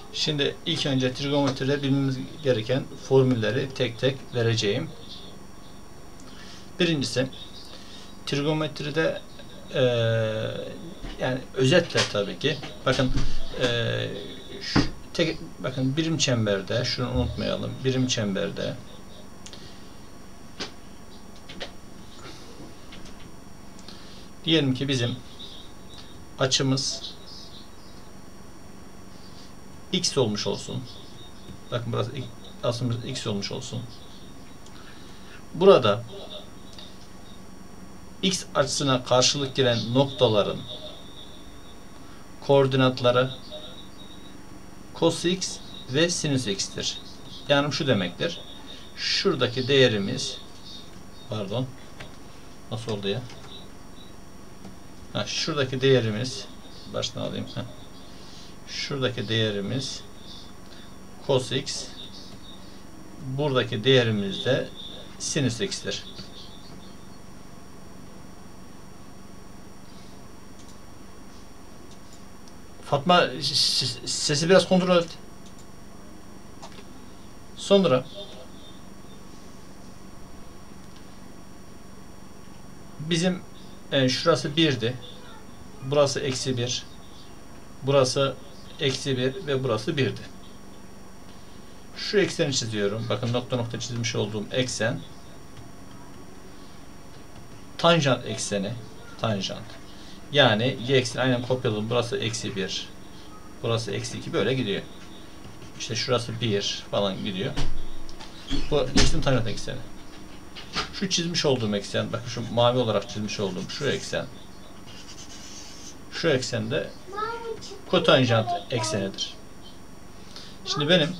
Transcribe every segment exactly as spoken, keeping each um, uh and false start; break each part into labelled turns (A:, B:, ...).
A: Şimdi ilk önce trigonometride bilmemiz gereken formülleri tek tek vereceğim. Birincisi, trigonometride e, yani özetle tabii ki bakın e, şu, tek, bakın birim çemberde, şunu unutmayalım, birim çemberde diyelim ki bizim açımız x olmuş olsun. Bakın burası açımız x olmuş olsun. Burada x açısına karşılık gelen noktaların koordinatları cos x ve sinüs x'tir. Yani şu demektir. Şuradaki değerimiz, pardon, nasıl oldu ya? Ha, şuradaki değerimiz, baştan alayım. Ha. Şuradaki değerimiz cos x, buradaki değerimiz de sinüs x'tir. Fatma, sesi biraz kontrol et. Sonra bizim e, şurası birdi. Burası eksi bir. Burası eksi bir ve burası birdi. Şu ekseni çiziyorum. Bakın nokta nokta çizmiş olduğum eksen tanjant ekseni. Tanjant. Yani y ekseni aynen kopyaladım. Burası eksi bir. Burası eksi iki. Böyle gidiyor. İşte şurası bir falan gidiyor. Bu x'in tanjant ekseni. Şu çizmiş olduğum eksen, bakın şu mavi olarak çizmiş olduğum şu eksen, şu eksen de kotanjant eksenidir. Şimdi benim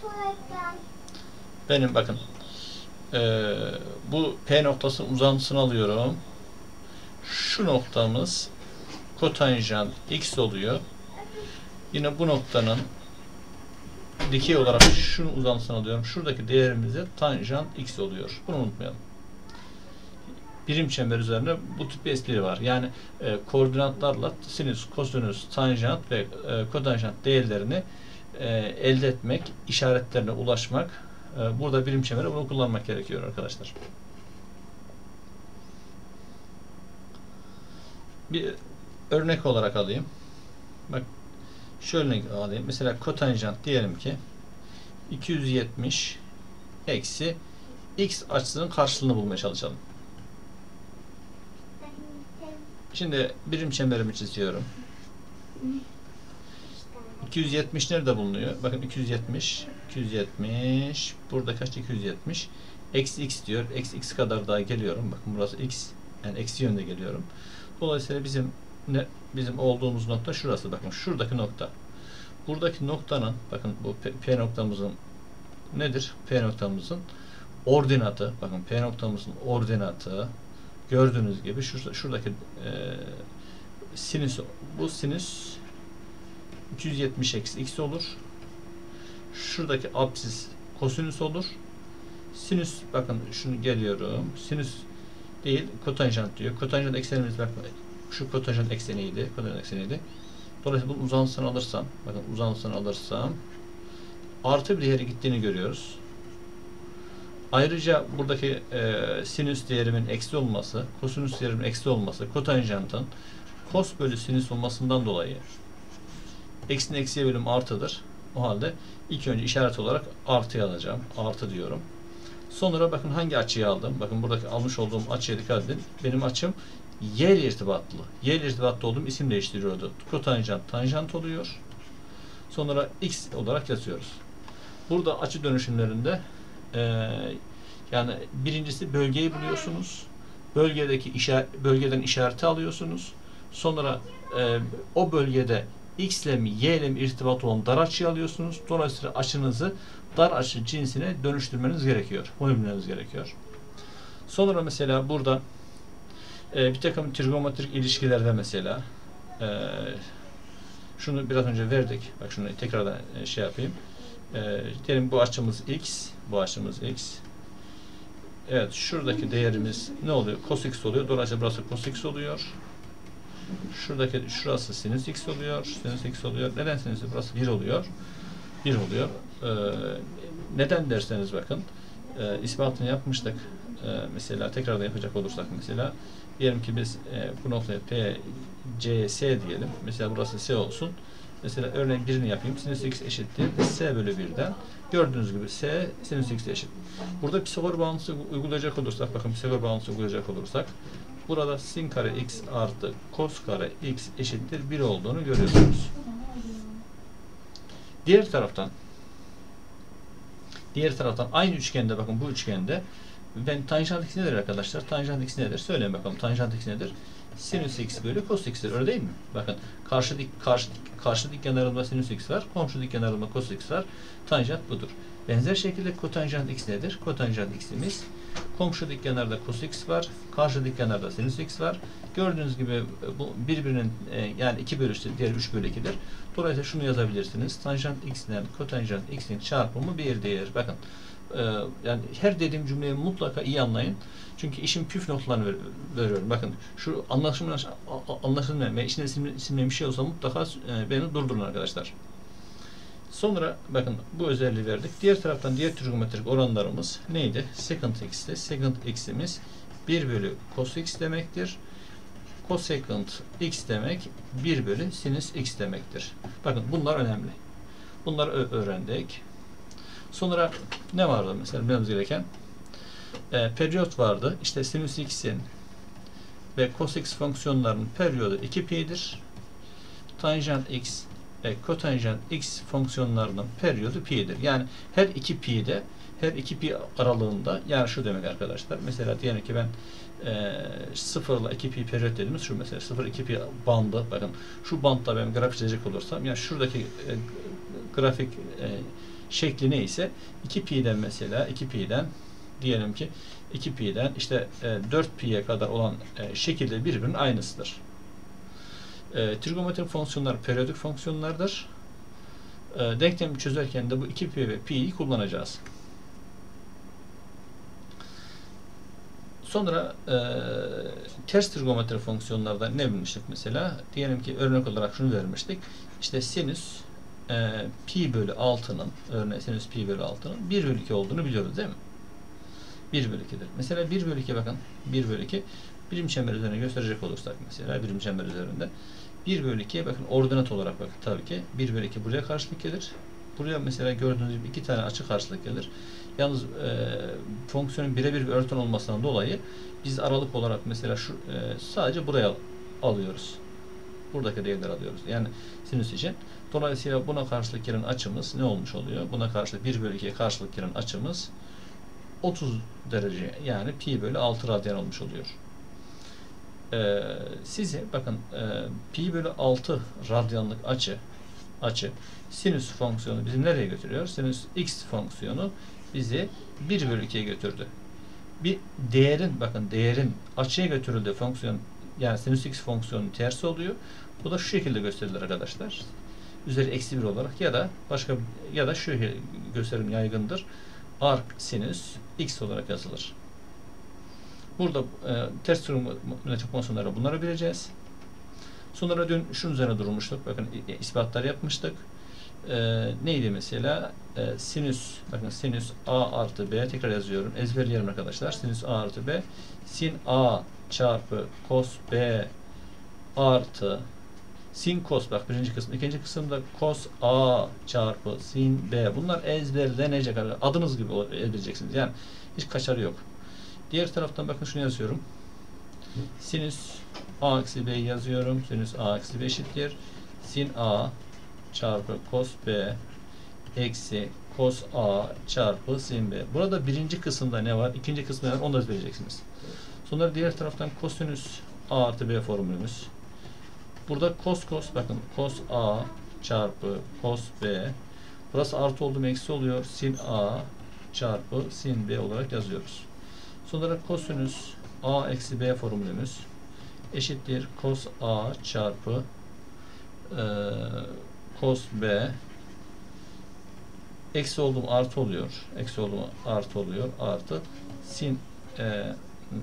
A: benim bakın e, bu P noktasının uzantısını alıyorum. Şu noktamız kotanjant x oluyor. Yine bu noktanın dikey olarak şunun uzantısını alıyorum. Şuradaki değerimiz de tanjant x oluyor. Bunu unutmayalım. Birim çember üzerine bu tip bir espri var. Yani e, koordinatlarla sinüs, kosinüs, tanjant ve e, kotanjant değerlerini e, elde etmek, işaretlerine ulaşmak. E, burada birim çemberde bunu kullanmak gerekiyor arkadaşlar. Bir örnek olarak alayım. Bak, şöyle alayım. Mesela kotanjant diyelim ki iki yüz yetmiş eksi x açısının karşılığını bulmaya çalışalım. Şimdi birim çemberimi çiziyorum. iki yüz yetmiş nerede bulunuyor? Bakın iki yüz yetmiş. iki yüz yetmiş. Burada kaç? iki yüz yetmiş. Eksi x diyor. Eksi x kadar daha geliyorum. Bakın burası x. Yani eksi yönde geliyorum. Dolayısıyla bizim ne bizim olduğumuz nokta şurası. Bakın şuradaki nokta. Buradaki noktanın, bakın bu P, P noktamızın nedir? P noktamızın ordinatı. Bakın P noktamızın ordinatı gördüğünüz gibi şurada, şuradaki e, sinüs, bu sinüs iki yüz yetmiş eksi x olur. Şuradaki apsis kosinüs olur. Sinüs, bakın şunu geliyorum. Sinüs değil, kotanjant diyor. Kotanjant eksenimiz, bakın şu kotanjant ekseniydi. Kotanjant ekseniydi. Dolayısıyla bunun uzantısını alırsam, bakın uzantısını alırsam artı bir yere gittiğini görüyoruz. Ayrıca buradaki e, sinüs değerimin eksi olması, kosinüs değerimin eksi olması, kotanjantın kos bölü sinüs olmasından dolayı eksinin eksiye bölüm artıdır. O halde ilk önce işaret olarak artı alacağım. Artı diyorum. Sonra bakın hangi açıyı aldım? Bakın buradaki almış olduğum açıya dikkat edin. Benim açım y ile irtibatlı. Y ile irtibatlı olduğum isim değiştiriyordu. Kotanjant tanjant oluyor. Sonra x olarak yazıyoruz. Burada açı dönüşümlerinde e, yani birincisi bölgeyi buluyorsunuz. Bölgedeki işaret, bölgeden işareti alıyorsunuz. Sonra e, o bölgede x ile mi y ile mi irtibat olan dar açıyı alıyorsunuz. Dolayısıyla açınızı dar açı cinsine dönüştürmeniz gerekiyor. Bunu bilmeniz gerekiyor. Sonra mesela burada e, bir takım trigonometrik ilişkilerde mesela e, şunu biraz önce verdik. Bak şunu tekrardan e, şey yapayım. E, diyelim bu açımız x. Bu açımız x. Evet, şuradaki değerimiz ne oluyor? Cos x oluyor. Dolayısıyla burası cos x oluyor. Şuradaki şurası sinüs x oluyor. Sinüs x oluyor. Neden sinüs? Burası bir oluyor. bir oluyor. E, neden derseniz bakın e, ispatını yapmıştık. E, mesela tekrar da yapacak olursak mesela diyelim ki biz e, bu noktaya P, C, S diyelim. Mesela burası S olsun. Mesela örneğin birini yapayım. Sinüs x eşittir S bölü birden. Gördüğünüz gibi S sinüs x eşit. Burada Pisagor bağıntısı uygulayacak olursak, bakın Pisagor bağıntısı uygulayacak olursak burada sin kare x artı kos kare x eşittir bir olduğunu görüyorsunuz. Diğer taraftan diğer taraftan aynı üçgende, bakın bu üçgende ben tanjant x nedir arkadaşlar? Tanjant x nedir? Söyleyin bakalım. Tanjant x nedir? Sinüs x bölü cos x'tir. Öyle değil mi? Bakın karşı dik karşı karşı dik kenarında sinüs x var. Komşu dik kenarında cos x var. Tanjant budur. Benzer şekilde kotanjant x nedir? Kotanjant x'imiz komşu dik kenarda cos x var. Karşı dik kenarda sinüs x var. Gördüğünüz gibi bu birbirinin e, yani iki bölü üçtür, diğer üç bölü ikidir. Dolayısıyla şunu yazabilirsiniz. Tanjant x ile kotanjant x'in çarpımı bir değer. Bakın e, yani her dediğim cümleyi mutlaka iyi anlayın. Çünkü işin püf noktalarını ver, veriyorum. Bakın şu anlaşılmayan anlaşılmayan ve işin isimli bir şey olsa mutlaka e, beni durdurun arkadaşlar. Sonra bakın bu özelliği verdik. Diğer taraftan diğer trigonometrik oranlarımız neydi? Secant x'te. Secant x'imiz bir bölü cos x demektir. Cosecant x demek bir bölü sinüs x demektir. Bakın bunlar önemli. Bunları öğrendik. Sonra ne vardı mesela bilmemiz gereken? E, periyot vardı. İşte sinüs x'in ve cos x fonksiyonlarının periyodu iki pi'dir. Tanjant x ve kotanjant x fonksiyonlarının periyodu pi'dir. Yani her iki pi'de, her iki pi aralığında, yani şu demek arkadaşlar. Mesela diyelim ki ben e, sıfır ile iki pi periyot dediğimiz şu, mesela sıfır iki pi bandı, bakın şu bantta ben grafik çizecek olursam, yani şuradaki e, grafik e, şekli neyse iki pi'den mesela iki pi'den diyelim ki iki pi'den işte e, dört pi'ye kadar olan e, şekilde birbirinin aynısıdır. E, trigonometrik fonksiyonlar periyodik fonksiyonlardır. E, denklemi çözerken de bu iki pi ve pi'yi kullanacağız. Sonra e, ters trigonometrik fonksiyonlarda ne bilmiştik mesela? Diyelim ki örnek olarak şunu vermiştik. İşte sinüs e, pi bölü altının, örneğin sinüs pi bölü altının bir bölü iki olduğunu biliyoruz değil mi? bir bölü iki'dir. Mesela bir bölü iki, bakın bir bölü iki birim çember üzerine gösterecek olursak mesela birim çember üzerinde bir bölü iki'ye bakın ordinat olarak bakın tabii ki bir bölü iki buraya karşılık gelir. Buraya mesela gördüğünüz gibi iki tane açı karşılık gelir. Yalnız e, fonksiyonun birebir bir örten olmasından dolayı biz aralık olarak mesela şu e, sadece buraya alıyoruz. Buradaki değerleri alıyoruz. Yani sinüs için. Dolayısıyla buna karşılık gelen açımız ne olmuş oluyor? Buna karşılık bir bölü iki'ye karşılık gelen açımız otuz derece, yani pi bölü altı radyan olmuş oluyor. Ee, size bakın e, pi bölü altı radyanlık açı açı sinüs fonksiyonu bizi nereye götürüyor? Sinüs x fonksiyonu bizi bir bölü iki'ye götürdü. Bir değerin, bakın değerin açıya götürüldüğü fonksiyon, yani sinüs x fonksiyonun tersi oluyor. Bu da şu şekilde gösterilir arkadaşlar. Üzeri eksi bir olarak ya da başka ya da şu gösterim yaygındır. Arc sinüs x olarak yazılır. Burada e, ters trigonometrik fonksiyonları bunları bileceğiz. Sonra dün şunun üzerine durmuştuk. Bakın ispatlar yapmıştık. E, neydi mesela? E, sinüs, bakın sinüs a artı b, tekrar yazıyorum. Ezberleyelim arkadaşlar. Sinüs a artı b. Sin a çarpı cos b artı sin cos, bak birinci kısım. İkinci kısımda cos a çarpı sin b. Bunlar ezberlenecek. Adınız gibi ezberleyeceksiniz. Yani hiç kaçarı yok. Diğer taraftan bakın şunu yazıyorum. Sinüs a eksi b yazıyorum. Sinüs a eksi b eşittir. Sin a çarpı cos b eksi cos a çarpı sin b. Burada birinci kısımda ne var? İkinci kısımda ne var? Onu da ezberleyeceksiniz. Sonra diğer taraftan kosinüs a artı b formülümüz. Burada cos cos, bakın cos a çarpı cos b. Burası artı oldu mu eksi oluyor. Sin a çarpı sin b olarak yazıyoruz. Sonra kosinüs a eksi b formülümüz eşittir cos a çarpı e, cos b. Eksi oldu mu artı oluyor. Eksi oldu mu artı oluyor. Artı sin e,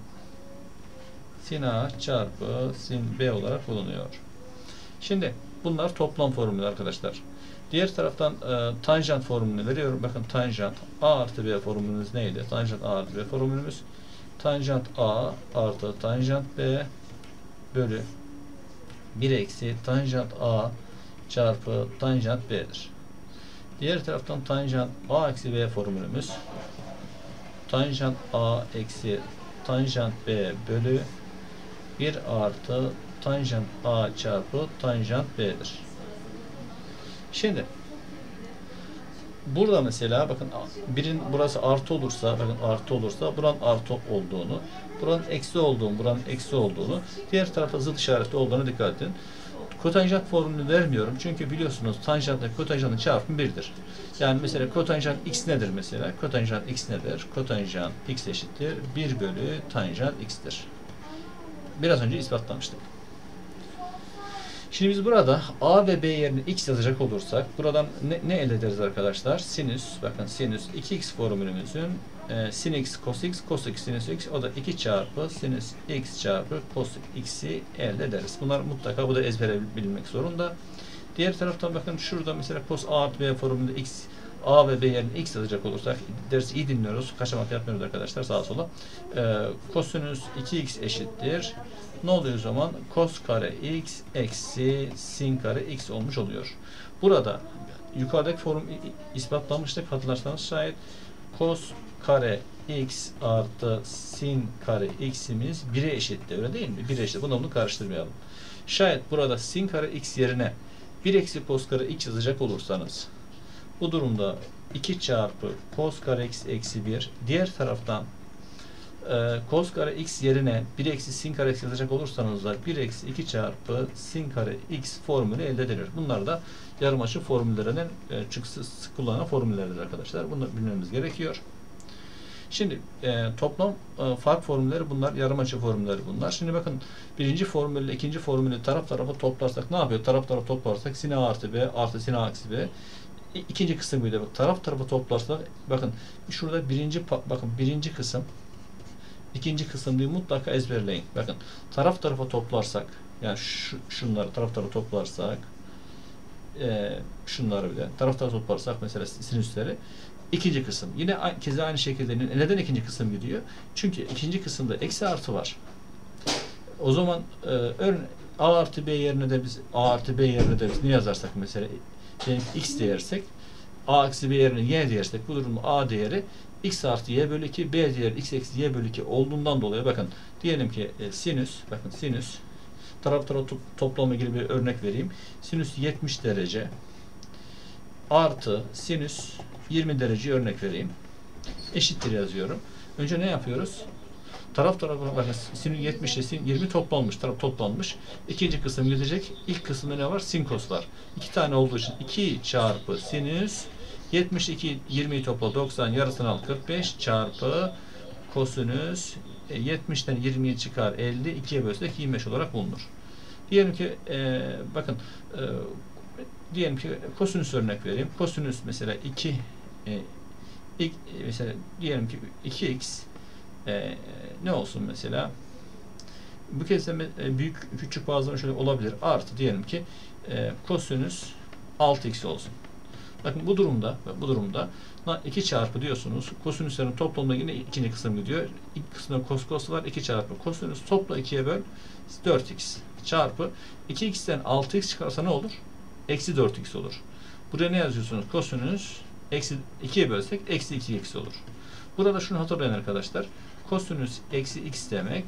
A: sin a çarpı sin b olarak bulunuyor. Şimdi bunlar toplam formül arkadaşlar. Diğer taraftan e, tanjant formülünü veriyorum. Bakın tanjant A artı B formülümüz neydi? Tanjant A artı B formülümüz tanjant A artı tanjant B bölü bir eksi tanjant A çarpı tanjant B'dir. Diğer taraftan tanjant A eksi B formülümüz tanjant A eksi tanjant B bölü bir artı tanjant A çarpı tanjant B'dir. Şimdi burada mesela bakın birin burası artı olursa, bakın artı olursa buranın artı olduğunu, buranın eksi olduğunu, buranın eksi olduğunu, diğer tarafta zıt işaretli olduğunu dikkat edin. Kotanjant formülünü vermiyorum çünkü biliyorsunuz tanjantla kotanjantın çarpımı birdir. Yani mesela kotanjant x nedir mesela? Kotanjant x nedir? Kotanjant x eşittir bir bölü tanjant x'tir. Biraz önce ispatlamıştık. Şimdi biz burada a ve b yerine x yazacak olursak buradan ne, ne elde ederiz arkadaşlar? Sinüs, bakın sinüs iki x formülümüzün e, sin x cos x cos x sinüs x, o da iki çarpı sinüs x çarpı cos x'i elde ederiz. Bunlar mutlaka bu da ezbere bilinmek zorunda. Diğer taraftan bakın şurada mesela cos a artı b formülünde x, a ve b yerine x yazacak olursak dersi iyi dinliyoruz. Kaçamak yapmıyoruz arkadaşlar sağa sola. E, kosinüs iki x eşittir. Ne oluyor o zaman? Cos kare x eksi sin kare x olmuş oluyor. Burada yukarıdaki form ispatlamıştık. Hatırlarsanız şayet cos kare x artı sin kare x'imiz bire eşitti. Öyle değil mi? bire eşit. Bunu bunu karıştırmayalım. Şayet burada sin kare x yerine bir eksi cos kare x yazacak olursanız bu durumda iki çarpı cos kare x eksi bir, diğer taraftan e, cos kare x yerine bir eksi sin kare x yazacak olursanız da bir eksi iki çarpı sin kare x formülü elde edilir. Bunlar da yarımaçı formüllerinin e, çıksız sık kullanılan formüllerdir arkadaşlar. Bunu bilmemiz gerekiyor. Şimdi e, toplam e, fark formülleri bunlar, yarımaçı formülleri bunlar. Şimdi bakın birinci formülle ikinci formülü taraf tarafa toplarsak ne yapıyor? Taraf tarafa toplarsak sin a artı b artı sin a eksi b. İkinci kısım bir de bak, taraf tarafa toplarsak bakın şurada birinci bakın birinci kısım ikinci kısım diye mutlaka ezberleyin. Bakın taraf tarafa toplarsak yani şu, şunları taraf tarafa toplarsak e, şunları bir de taraf tarafa toplarsak mesela sinüsleri ikinci kısım. Yine keza aynı şekilde neden ikinci kısım gidiyor? Çünkü ikinci kısımda eksi artı var. O zaman e, örneğin a artı b yerine de biz a artı b yerine de biz ne yazarsak mesela yani x dersek a eksi b yerine y dersek bu durumda a değeri x artı y bölü iki, b değeri x eksi y bölü iki olduğundan dolayı bakın diyelim ki e, sinüs, bakın sinüs taraf tarafa to toplamı gibi bir örnek vereyim. Sinüs yetmiş derece artı sinüs yirmi derece örnek vereyim. Eşittir yazıyorum. Önce ne yapıyoruz? Taraf tarafa bakın sinüs yetmiş ile sin yirmi toplanmış. Taraf toplanmış. İkinci kısım gidecek. İlk kısımda ne var? Sin kos var. İki tane olduğu için iki çarpı sinüs yetmiş iki yirmiyi topla doksan yarısını al kırk beş çarpı kosinüs e, yetmişten yirmiyi çıkar elli ikiye bölsek yirmi beş olarak bulunur. Diyelim ki e, bakın e, diyelim ki kosinüs örnek vereyim. Kosinüs mesela iki e, ilk, mesela diyelim ki iki x e, ne olsun mesela bu kez de e, büyük küçük bazıları şöyle olabilir. Artı diyelim ki e, kosinüs altı x olsun. Bakın bu durumda bu durumda iki çarpı diyorsunuz. Kosinüslerin toplamında yine ikinci kısım gidiyor. İlk kısımda kos kos var. iki çarpı kosinüs topla ikiye böl dört x çarpı iki x'ten altı x çıkarsa ne olur? Eksi dört x olur. Buraya ne yazıyorsunuz? Kosinüs eksi ikiye bölsek eksi iki x olur. Burada şunu hatırlayın arkadaşlar. Kosinüs eksi x demek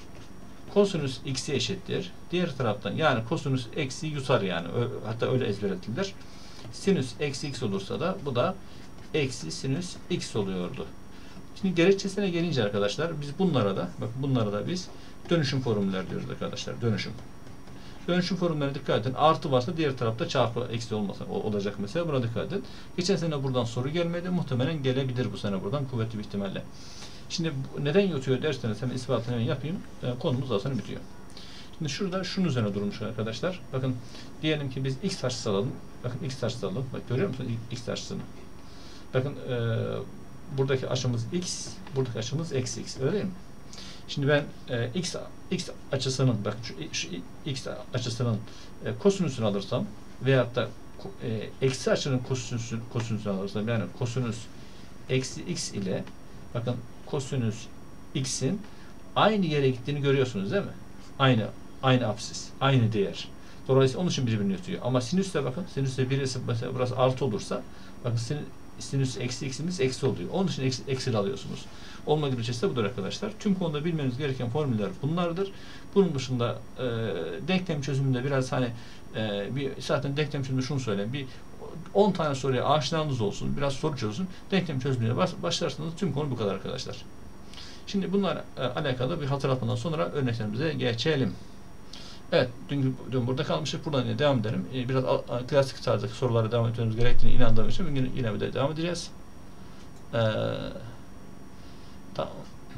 A: kosinüs x'e eşittir. Diğer taraftan yani kosinüs eksi yutar yani. Hatta öyle ezberletilir. Sinüs eksi x olursa da bu da eksi sinüs x oluyordu. Şimdi gerekçesine gelince arkadaşlar biz bunlara da bak bunlara da biz dönüşüm formülleri diyoruz arkadaşlar. Dönüşüm. Dönüşüm formüllerine dikkat edin. Artı varsa diğer tarafta çarpı eksi olmasa olacak mesela. Buna dikkat edin. Geçen sene buradan soru gelmedi. Muhtemelen gelebilir bu sene buradan kuvvetli bir ihtimalle. Şimdi neden yutuyor derseniz hemen ispatını hemen yapayım. E, konumuz daha sonra bitiyor. Şimdi şurada şunun üzerine durmuş arkadaşlar. Bakın diyelim ki biz x açısı alalım. Bakın x açısı alalım. Bak görüyor musunuz x açısını? Bakın e, buradaki açımız x, buradaki açımız eksi x. Öyle değil mi? Şimdi ben e, x x açısının bakın şu, şu x açısının e, kosinüsünü alırsam veyahut da e, eksi açının kosinüsü, kosinüsünü alırsam, yani kosinüs eksi x ile bakın kosinüs x'in aynı yere gittiğini görüyorsunuz değil mi? Aynı aynı apsis, aynı değer. Dolayısıyla onun için birbirini yutuyor. Ama sinüsle bakın, sinüsle birisi mesela burası artı olursa bakın sin, sinüs eksi x'imiz eksi oluyor. Onun için eksi, eksi alıyorsunuz. Olma gerekçesi de budur arkadaşlar. Tüm konuda bilmeniz gereken formüller bunlardır. Bunun dışında e, denklem çözümünde biraz hani e, bir zaten denklem çözümünde şunu söyleyeyim. Bir on tane soruya aşinanız olsun. Biraz soru çözün. Denklem çözümüne başlarsanız tüm konu bu kadar arkadaşlar. Şimdi bunlar e, alakalı bir hatırlatmadan sonra örneklerimize geçelim. Evet, dün, dün burada kalmıştık. Buradan yine devam edelim. E, biraz a, a, klasik tarzdaki sorulara devam etmemiz gerektiğini inandığım için bugün yine bir de devam edeceğiz. Ee, tamam.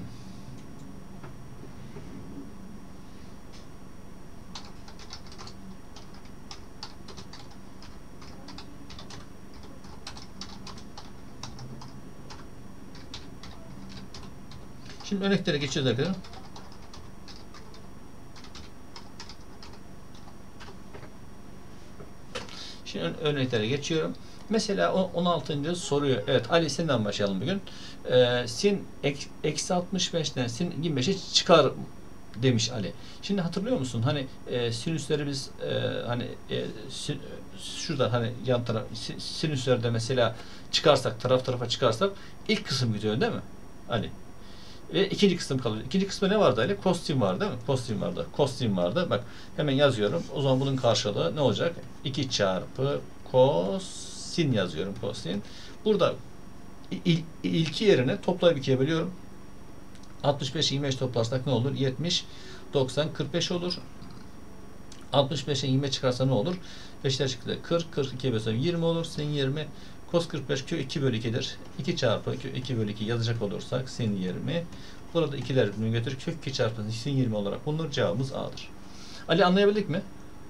A: Şimdi örneklere geçeceğiz arkadaşlar. Şimdi örneklere geçiyorum. Mesela on altıncı soruyu, evet Ali senden başlayalım bugün. Ee, sin eksi altmış beşten sin yirmi beşe çıkar demiş Ali. Şimdi hatırlıyor musun? Hani e, sinüsleri biz e, hani e, sin, şurada hani yan taraf sinüslerde mesela çıkarsak, taraf tarafa çıkarsak ilk kısım gidiyor değil mi? Ali. Ve ikinci kısım kalıyor. İkinci kısmı ne vardı Ali? Kosin vardı değil mi? Kosin vardı. Kosin vardı. Bak hemen yazıyorum. O zaman bunun karşılığı ne olacak? iki çarpı kosin yazıyorum. Kosin. Burada il, ilki yerine toplayıp ikiye bölüyorum. altmış beş yirmi beş toplarsak ne olur? yetmiş, doksan, kırk beş olur. altmış beşe yirmi çıkarsa ne olur? beşler çıktı. kırk, kırk ikiye bölsem yirmi olur. Sin yirmi. Kos kırk beş kök iki bölü iki'dir. iki çarpı kök iki bölü iki yazacak olursak sin yirmi. Burada ikiler birbirini götür. Kök iki çarpı sin yirmi olarak bulunur. Cevabımız A'dır. Ali anlayabildik mi?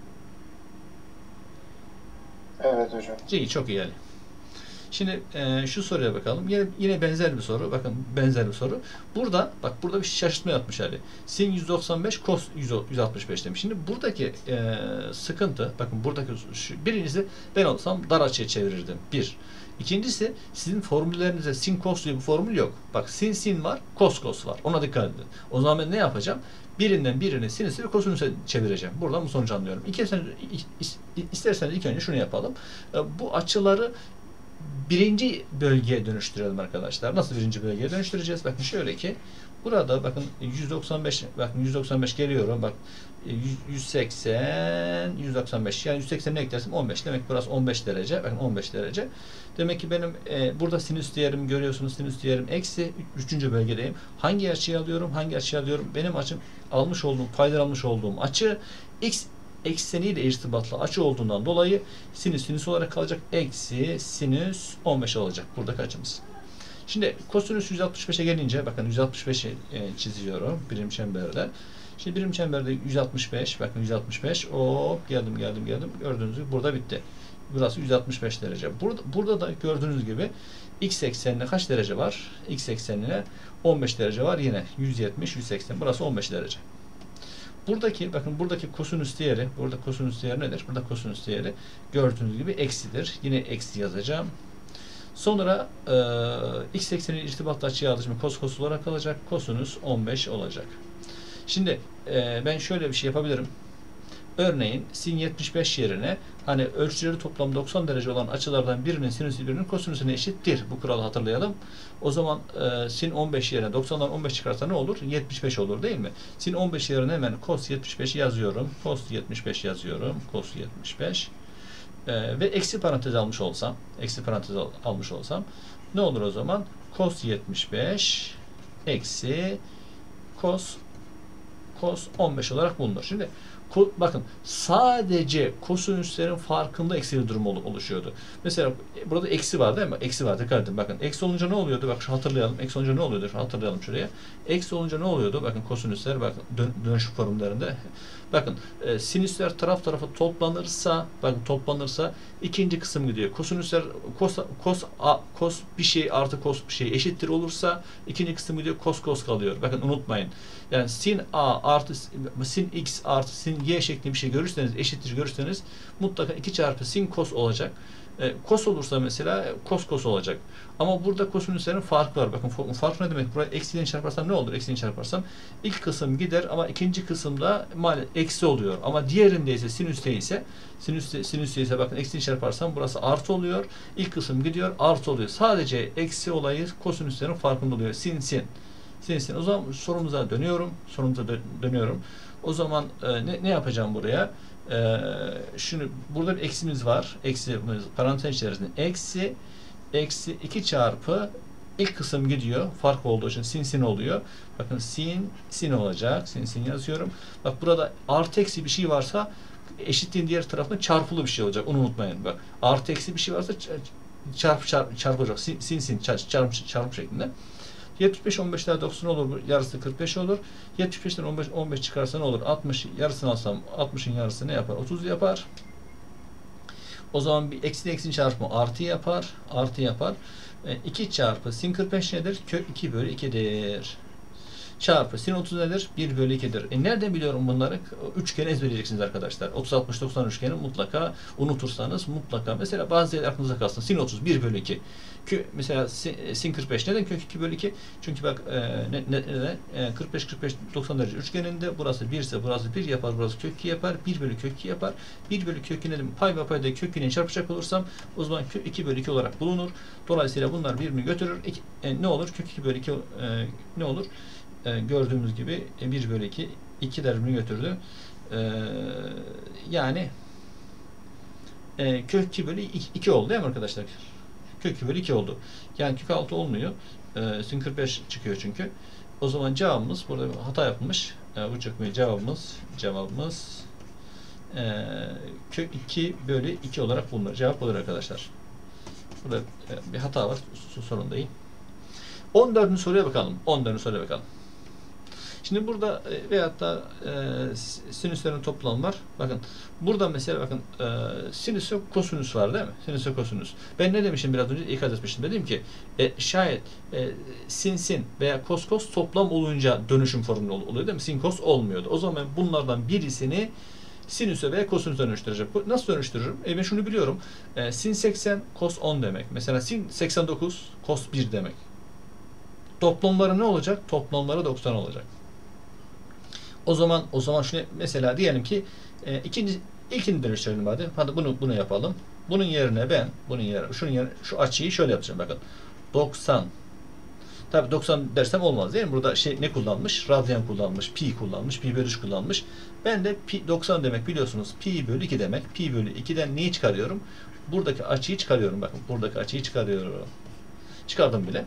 B: Evet hocam.
A: İyi, çok iyi Ali. Şimdi e, şu soruya bakalım. Yine, yine benzer bir soru. Bakın benzer bir soru. Burada bak burada bir şaşırtma yapmış Ali. Sin yüz doksan beş kos yüz altmış beş demiş. Şimdi buradaki e, sıkıntı, bakın buradaki şu, birincisi ben olsam dar açıya çevirirdim. Bir. İkincisi sizin formüllerinizde sin kos diye bir formül yok. Bak sin sin var, kos kos var. Ona dikkat edin. O zaman ben ne yapacağım? Birinden birini sinüsü ve kosinüse çevireceğim. Buradan bu sonucu anlıyorum. İsterseniz, isterseniz ilk önce şunu yapalım. Bu açıları birinci bölgeye dönüştürelim arkadaşlar. Nasıl birinci bölgeye dönüştüreceğiz? Bakın şöyle ki burada bakın yüz doksan beş, bakın yüz doksan beş geliyorum. Bak yüz seksen, yüz doksan beş, yani yüz seksen'e eklersem on beş. Demek ki burası on beş derece. Bakın on beş derece. Demek ki benim e, burada sinüs değerimi görüyorsunuz. Sinüs değerim eksi üçüncü bölgedeyim. Hangi açıyı alıyorum? Hangi açıyı alıyorum? Benim açım almış olduğum, faydalanmış olduğum açı x ekseniyle irtibatlı açı olduğundan dolayı sinüs sinüs olarak kalacak. Eksi sinüs on beş olacak. Buradaki açımız. Şimdi kosinüs yüz altmış beşe gelince bakın yüz altmış beşi e, çiziyorum birim çemberde. Şimdi birim çemberde yüz altmış beş, bakın yüz altmış beş. Hop geldim geldim geldim. Gördüğünüz gibi burada bitti. Burası yüz altmış beş derece. Burada, burada da gördüğünüz gibi x eksenine kaç derece var? X eksenine on beş derece var. Yine yüz yetmiş, yüz seksen. Burası on beş derece. Buradaki bakın buradaki kosinüs değeri, burada kosinüs değeri nedir? Burada kosinüs değeri gördüğünüz gibi eksidir. Yine eksi yazacağım. Sonra e, x ekseninin irtibatlı açıya alışımı kos kos olarak kalacak. Kosinüs on beş olacak. Şimdi e, ben şöyle bir şey yapabilirim. Örneğin sin yetmiş beş yerine hani ölçüleri toplam doksan derece olan açılardan birinin sinüsü birinin kosinüsüne eşittir. Bu kuralı hatırlayalım. O zaman e, sin on beş yerine doksan'dan on beş çıkarsa ne olur? yetmiş beş olur değil mi? Sin on beş yerine hemen kos yetmiş beş yazıyorum. Kos yetmiş beş yazıyorum. Kos yetmiş beş. E, ve eksi parantez almış olsam, eksi parantez al, almış olsam ne olur o zaman? Kos yetmiş beş eksi kos kos on beş olarak bulunur. Şimdi bakın sadece kosinüslerin farkında eksi bir durum oluşuyordu. Mesela burada eksi var değil mi? Eksi var, dikkat edin. Bakın eksi olunca ne oluyordu? Bak şu hatırlayalım. Eksi olunca ne oluyordu? Şu hatırlayalım şuraya. Eksi olunca ne oluyordu? Bakın kosinüsler bakın dön dönüşüm formlarında Bakın e, sinüsler taraf tarafa toplanırsa, bakın toplanırsa ikinci kısım gidiyor. Kosinüsler kos kos a, kos bir şey artı kos bir şey eşittir olursa ikinci kısım gidiyor. Kos kos kalıyor. Bakın unutmayın. Yani sin a artı sin x artı sin y şeklinde bir şey görürseniz, eşittir görürseniz mutlaka iki çarpı sin kos olacak. E, kos olursa mesela kos kos olacak. Ama burada kosinüslerin farkı var. Bakın fark ne demek? Buraya eksiyle çarparsam ne olur? Eksiyle çarparsam ilk kısım gider ama ikinci kısımda maalesef eksi oluyor. Ama diğerinde ise sinüste ise sinüste, sinüste ise bakın eksiyle çarparsam burası artı oluyor. İlk kısım gidiyor artı oluyor. Sadece eksi olayı kosinüslerin farkında oluyor. Sin sin. Sin sin. O zaman sorumuza dönüyorum. Sorumuza dö dönüyorum. O zaman e, ne, ne yapacağım buraya? Ee, şunu burada bir eksimiz var. Eksi parantez içerisinde eksi eksi iki çarpı ilk kısım gidiyor. Fark olduğu için sin sin oluyor. Bakın sin sin olacak. Sin sin yazıyorum. Bak burada artı eksi bir şey varsa eşitliğin diğer tarafında çarpılı bir şey olacak. Onu unutmayın. Bak artı eksi bir şey varsa çarpı çarpı çarpılacak. Sin sin, sin çarpı çarpı şeklinde. yetmiş beş on beş daha doksan olur. Yarısı kırk beş olur. yetmiş beşten on beş on beş çıkarsa ne olur? altmış yarısını alsam altmışın yarısı ne yapar? otuz yapar. O zaman bir eksi eksi çarpımı artı yapar. Artı yapar. E, iki çarpı sin kırk beş nedir? Kök iki bölü ikidir. Çarpı sin otuz nedir? bir bölü ikidir. E nereden biliyorum bunları? Üçgeni ezberleyeceksiniz arkadaşlar. otuz altmış doksan üçgeni mutlaka unutursanız mutlaka. Mesela bazı şeyler aklınıza kalsın. Sin otuz bir bölü iki. Kö, mesela sin, sin kırk beş neden kök iki bölü iki? Çünkü bak e, ne, ne, ne, e, kırk beş kırk beş doksan derece üçgeninde burası bir ise burası bir yapar. Burası kök iki yapar. bir bölü kök iki yapar. bir bölü kök iki nedir? Pay ve payda kök iki'ni çarpacak olursam o zaman kök iki bölü iki olarak bulunur. Dolayısıyla bunlar birbirini götürür. İki, e, ne olur? Kök iki bölü iki e, ne olur? E, gördüğümüz gibi e, bir bölü iki iki derbini götürdü. E, yani e, kök iki bölü iki oldu değil mi arkadaşlar? Kök iki bölü iki oldu. Yani kök altı olmuyor. E, sin kırk beş çıkıyor çünkü. O zaman cevabımız burada bir hata yapmış. E, bu çıkmıyor. Cevabımız cevabımız e, kök iki bölü iki olarak bulunur. Cevap olur arkadaşlar. Burada e, bir hata var. Sorun değil. on dördüncü soruya bakalım. on dördüncü soruya bakalım. Şimdi burada e, veyahut da e, sinüslerin toplamı var. Bakın burada mesela bakın e, sinüs ve kosinüs var değil mi? Sinüs ve kosinüs. Ben ne demişim biraz önce ikaz etmiştim. Dedim ki e, şayet e, sin sin veya kos kos toplam olunca dönüşüm formülü oluyor değil mi? Sin kos olmuyordu. O zaman bunlardan birisini sinüse veya kosinüse dönüştüreceğim. Nasıl dönüştürürüm? E ben şunu biliyorum. E, sin seksen kos on demek. Mesela sin seksen dokuz kos bir demek. Toplamları ne olacak? Toplamları doksan olacak. O zaman o zaman şunu mesela diyelim ki e, ikinci ilkini dönüştürelim hadi. Hadi bunu bunu yapalım. Bunun yerine ben bunun yerine şunun yerine şu açıyı şöyle yapacağım bakın. doksan. Tabii doksan dersem olmaz değil mi? Burada şey ne kullanmış? Radyan kullanmış, pi kullanmış, pi bölü üç kullanmış. Ben de pi doksan demek biliyorsunuz. Pi bölü iki demek. Pi bölü iki'den neyi çıkarıyorum? Buradaki açıyı çıkarıyorum bakın. Buradaki açıyı çıkarıyorum. Çıkardım bile.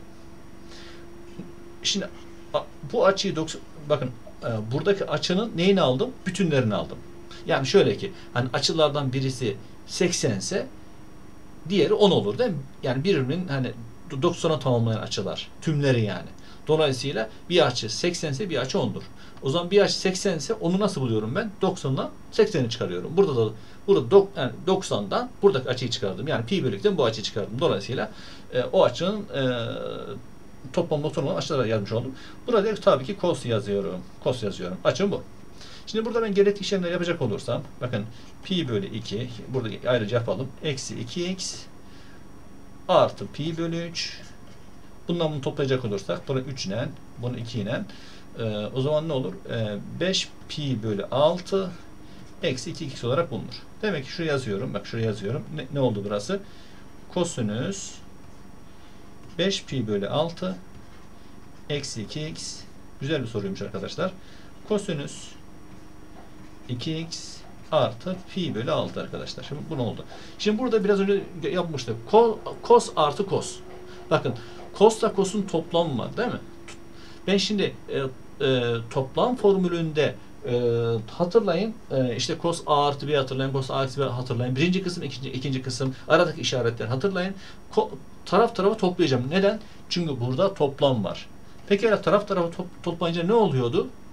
A: Şimdi bu açıyı doksan bakın buradaki açının neyini aldım? Bütünlerini aldım. Yani şöyle ki hani açılardan birisi seksen ise diğeri on olur değil mi? Yani birbirinin hani doksana tamamlayan açılar. Tümleri yani. Dolayısıyla bir açı seksen ise bir açı on'dur. O zaman bir açı seksen ise onu nasıl buluyorum ben? doksan'dan seksen'i çıkarıyorum. Burada da burada dok, yani doksan'dan buradaki açıyı çıkardım. Yani pi bölü ikiden bu açıyı çıkardım. Dolayısıyla e, o açının e, toplam nokta olan açılara yazmış oldum. Burada tabii ki cos yazıyorum. Cos yazıyorum. Açım bu. Şimdi burada ben gerekli işlemler yapacak olursam bakın pi bölü iki burada ayrıca yapalım. Eksi iki x artı pi bölü üç bundan bunu toplayacak olursak bunu üç ile bunu iki ile e, o zaman ne olur? E, beş pi bölü altı eksi iki x olarak bulunur. Demek ki şuraya yazıyorum. Bak şuraya yazıyorum. Ne, ne oldu burası? Kosinüs beş pi bölü altı eksi iki x. Güzel bir soruymuş arkadaşlar. Kosinüs iki x artı pi bölü altı arkadaşlar. Şimdi bu ne oldu? Şimdi burada biraz önce yapmıştık. Kos artı kos. Bakın kosla kosun toplamı var değil mi? Ben şimdi e, e, toplam formülünde e, hatırlayın e, işte kos a artı b hatırlayın, kos a artı b hatırlayın. Birinci kısım, ikinci, ikinci kısım aradaki işaretler hatırlayın. Ko, taraf tarafa toplayacağım. Neden? Çünkü burada toplam var. Peki taraf tarafa top, toplayınca ne oluyordu?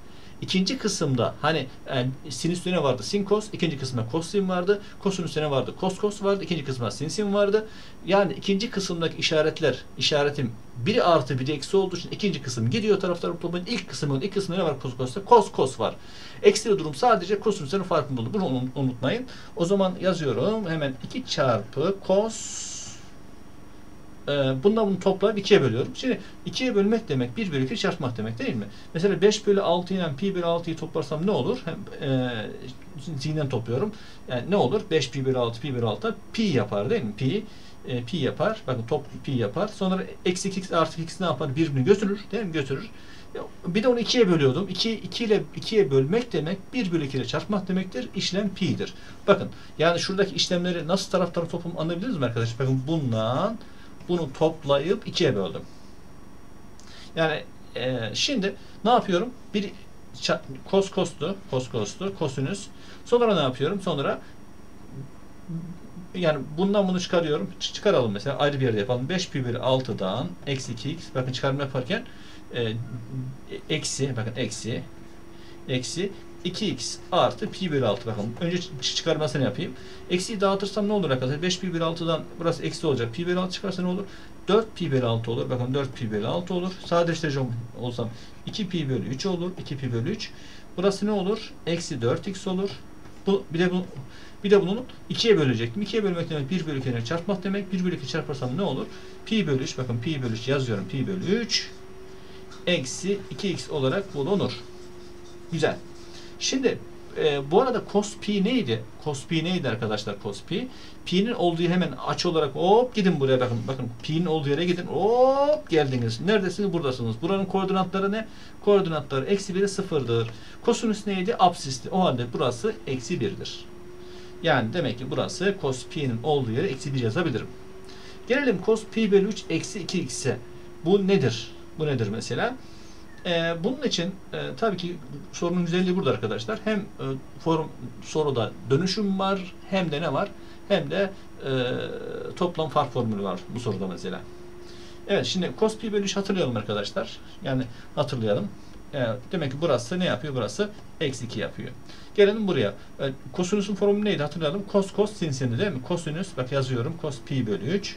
A: ikinci kısımda hani yani sinüste ne vardı? Sin kos. İkinci kısımda kosin vardı. Kosinüste ne vardı? Kos kos vardı. İkinci kısımda sin sin vardı. Yani ikinci kısımdaki işaretler, işaretim biri artı biri eksi olduğu için ikinci kısım gidiyor taraftar toplamın ilk kısmının ilk kısmında ne var kos kosta? Kos kos var. Eksili durum sadece kosinüslerin farkında olur. Bunu unutmayın. O zaman yazıyorum. Hemen iki çarpı kos. Bundan bunu toplayıp ikiye bölüyorum. Şimdi ikiye bölmek demek bir bölü iki çarpmak demek değil mi? Mesela beş bölü altı ile pi bölü altıyı toplarsam ne olur? Hem e, zihnen topluyorum. Yani ne olur? beş pi bölü altı pi bölü altı pi yapar değil mi? Pi e, pi yapar. Bakın top pi yapar. Sonra eksi x artı x ne yapar? Birbirini götürür. Değil mi? Götürür. Bir de onu ikiye bölüyordum. iki, iki ile ikiye bölmek demek bir bölü iki ile çarpmak demektir. İşlem pi'dir. Bakın yani şuradaki işlemleri nasıl taraf taraf toplam anlayabiliriz mi arkadaşlar? Bakın bundan bunu toplayıp ikiye böldüm. Yani e, şimdi ne yapıyorum? Bir kos kostu, kos kostu, kosinüs. Sonra ne yapıyorum? Sonra yani bundan bunu çıkarıyorum. Çıkaralım mesela ayrı bir yerde yapalım. beş pi bölü altıdan eksi iki x. Bakın çıkarma yaparken e, eksi, bakın eksi eksi iki x artı pi bölü altı. Bakın önce çıkarmasını yapayım. Eksiyi dağıtırsam ne olur arkadaşlar? beş pi bölü altıdan burası eksi olacak. Pi bölü altı çıkarsa ne olur? dört pi bölü altı olur. Bakın dört pi bölü altı olur. Sadeleştireceğim olsam iki pi bölü üç olur. iki pi bölü üç. Burası ne olur? Eksi dört x olur. Bu bir de bu bir de bunun ikiye bölecektim. ikiye bölmek demek bir bölü ikiye çarpmak demek. bir bölü iki çarparsam ne olur? Pi bölü üç. Bakın pi bölü üç yazıyorum. Pi bölü üç eksi iki x olarak bulunur. Güzel. Şimdi e, bu arada cos pi neydi? Cos pi neydi arkadaşlar? Cos pi. Pi'nin olduğu hemen açı olarak hop gidin buraya bakın. Bakın pi'nin olduğu yere gidin. Hop geldiniz. Neredesiniz? Buradasınız. Buranın koordinatları ne? Koordinatları eksi biri sıfırdır. Kosinüs neydi? Apsisti. O halde burası eksi birdir. Yani demek ki burası cos pi'nin olduğu yere eksi bir yazabilirim. Gelelim cos pi bölü üç eksi iki x'e. Bu nedir? Bu nedir mesela? Ee, bunun için e, tabii ki sorunun güzelliği burada arkadaşlar. Hem e, forum soruda dönüşüm var, hem de ne var? Hem de e, toplam fark formülü var bu soruda mesela. Evet, şimdi cos pi bölü üç hatırlayalım arkadaşlar. Yani hatırlayalım. E, demek ki burası ne yapıyor? Burası eksi iki yapıyor. Gelelim buraya. E, kosinüsün formülü neydi? Hatırlayalım. Cos cos sin sin değil mi? Kosinüs, bak yazıyorum. Cos pi bölü üç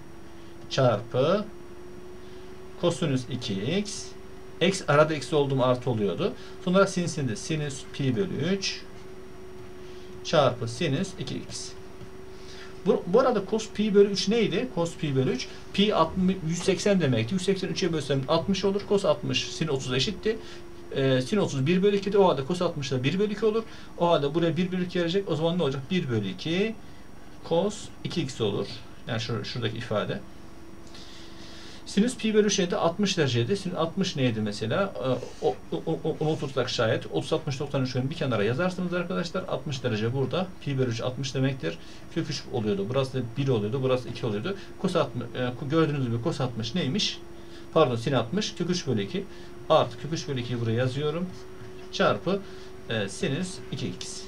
A: çarpı kosinüs iki x. X, arada eksi olduğum artı oluyordu. Sonra sin sin de sinüs pi bölü üç çarpı sinüs iki x. Bu, bu arada cos pi bölü üç neydi? Cos pi bölü üç. Pi altmış, yüz seksen demekti. yüz seksen üçe bölsem altmış olur. Cos altmış sin otuz eşitti. Ee, sin otuz bir bölü iki'de. O halde cos altmış da bir bölü iki olur. O halde buraya bir bölü iki gelecek. O zaman ne olacak? bir bölü iki cos iki x olur. Yani şur şuradaki ifade. Sinüs pi bölü şeyde altmış dereceydi. Sinüs altmış neydi mesela? O, o, o, onu oturtsak şayet. otuz altmış doksan üç'ün bir kenara yazarsınız arkadaşlar. altmış derece burada. Pi bölü üç altmış demektir. Kök üç oluyordu. Burası bir oluyordu. Burası iki oluyordu. Kos altmış, e, gördüğünüz gibi kos altmış neymiş? Pardon sin altmış. Kök üç bölü iki. Artı kök üç bölü iki'yi buraya yazıyorum. Çarpı e, sinüs iki x.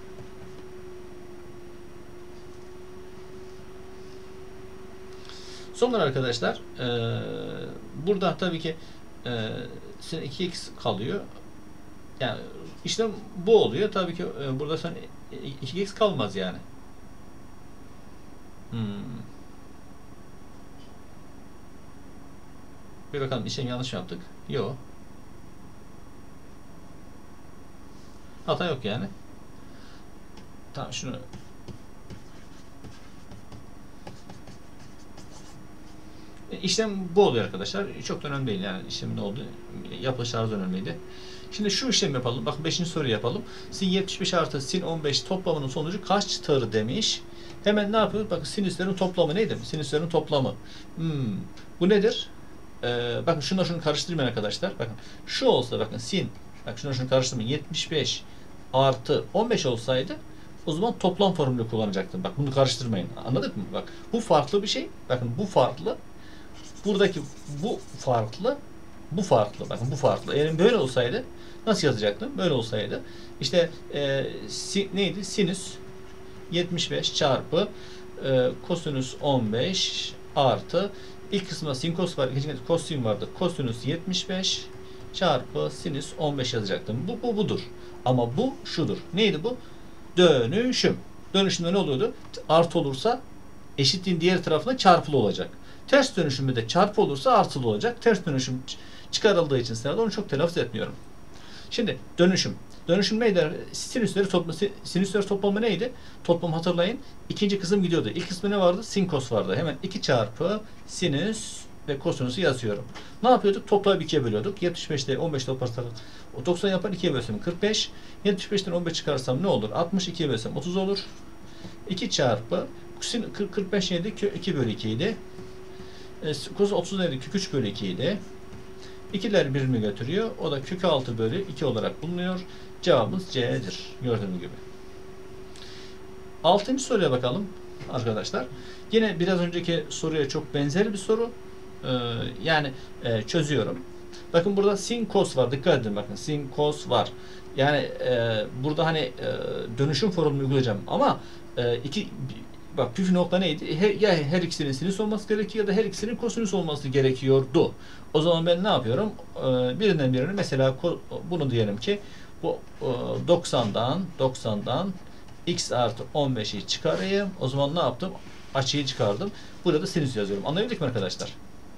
A: Son olarak arkadaşlar e, burada tabii ki e, iki x kalıyor. Yani işlem bu oluyor. Tabii ki e, burada sen iki x kalmaz yani. Hmm. Bir bakalım işlem yanlış mı yaptık? Yok. Hata yok yani. Tamam şunu İşlem bu oluyor arkadaşlar. Çok da önemli değil yani işlemin ne oldu. Yapılış tarzı önemliydi. Şimdi şu işlemi yapalım. Bakın beşinci soruyu yapalım. Sin yetmiş beş artı sin on beş toplamının sonucu kaçtır demiş. Hemen ne yapıyoruz? Bakın sinüslerin toplamı neydi? Sinüslerin toplamı. Hmm. Bu nedir? Ee, bakın şunla şunu karıştırmayın arkadaşlar. Bakın şu olsa bakın sin. Bak şunla şunu karıştırmayın. yetmiş beş artı on beş olsaydı o zaman toplam formülü kullanacaktım. Bak bunu karıştırmayın. Anladık mı? Bak bu farklı bir şey. Bakın bu farklı. Buradaki bu farklı, bu farklı. Bakın bu farklı. Eğer böyle olsaydı nasıl yazacaktım? Böyle olsaydı işte e, si, neydi? Sinüs yetmiş beş çarpı e, kosinüs on beş artı ilk kısmında sin kos var, ikinci kosin vardı. Kosinüs yetmiş beş çarpı sinüs on beş yazacaktım. Bu, bu budur. Ama bu şudur. Neydi bu? Dönüşüm. Dönüşümde ne oluyordu? Artı olursa eşitliğin diğer tarafına çarpılı olacak. Ters dönüşümde de çarpı olursa artılı olacak. Ters dönüşüm çıkarıldığı için sırada onu çok telaffuz etmiyorum. Şimdi dönüşüm. Dönüşüm neydi? Sinüsleri toplam, sinüsleri toplamı neydi? Toplam hatırlayın. İkinci kısım gidiyordu. İlk kısmı ne vardı? Sin kos vardı. Hemen iki çarpı sinüs ve kosinüsü yazıyorum. Ne yapıyorduk? Toplayıp ikiye bölüyorduk. yetmiş beşte on beş toparsak o doksan yapar. ikiye bölsem kırk beş. yetmiş beşten on beş çıkarsam ne olur? altmış. ikiye bölsem otuz olur. iki çarpı kırk beş neydi? iki bölü iki idi. Kos otuz neydi? Kök üç bölü iki idi. İkiler birbirini götürüyor. O da kök altı bölü iki olarak bulunuyor. Cevabımız C'dir. Gördüğünüz gibi. Altıncı soruya bakalım arkadaşlar. Yine biraz önceki soruya çok benzer bir soru. Ee, yani e, çözüyorum. Bakın burada sin kos var. Dikkat edin bakın. Sin kos var. Yani e, burada hani e, dönüşüm formülünü uygulayacağım. Ama e, iki bak püf nokta neydi? Her, ya her ikisinin sinüs olması gerekiyor ya da her ikisinin kosinüs olması gerekiyordu. O zaman ben ne yapıyorum? Ee, birinden birini mesela bunu diyelim ki bu doksandan doksandan x artı on beşi çıkarayım. O zaman ne yaptım? Açıyı çıkardım. Burada da sinüs yazıyorum. Anlayabildik mi arkadaşlar?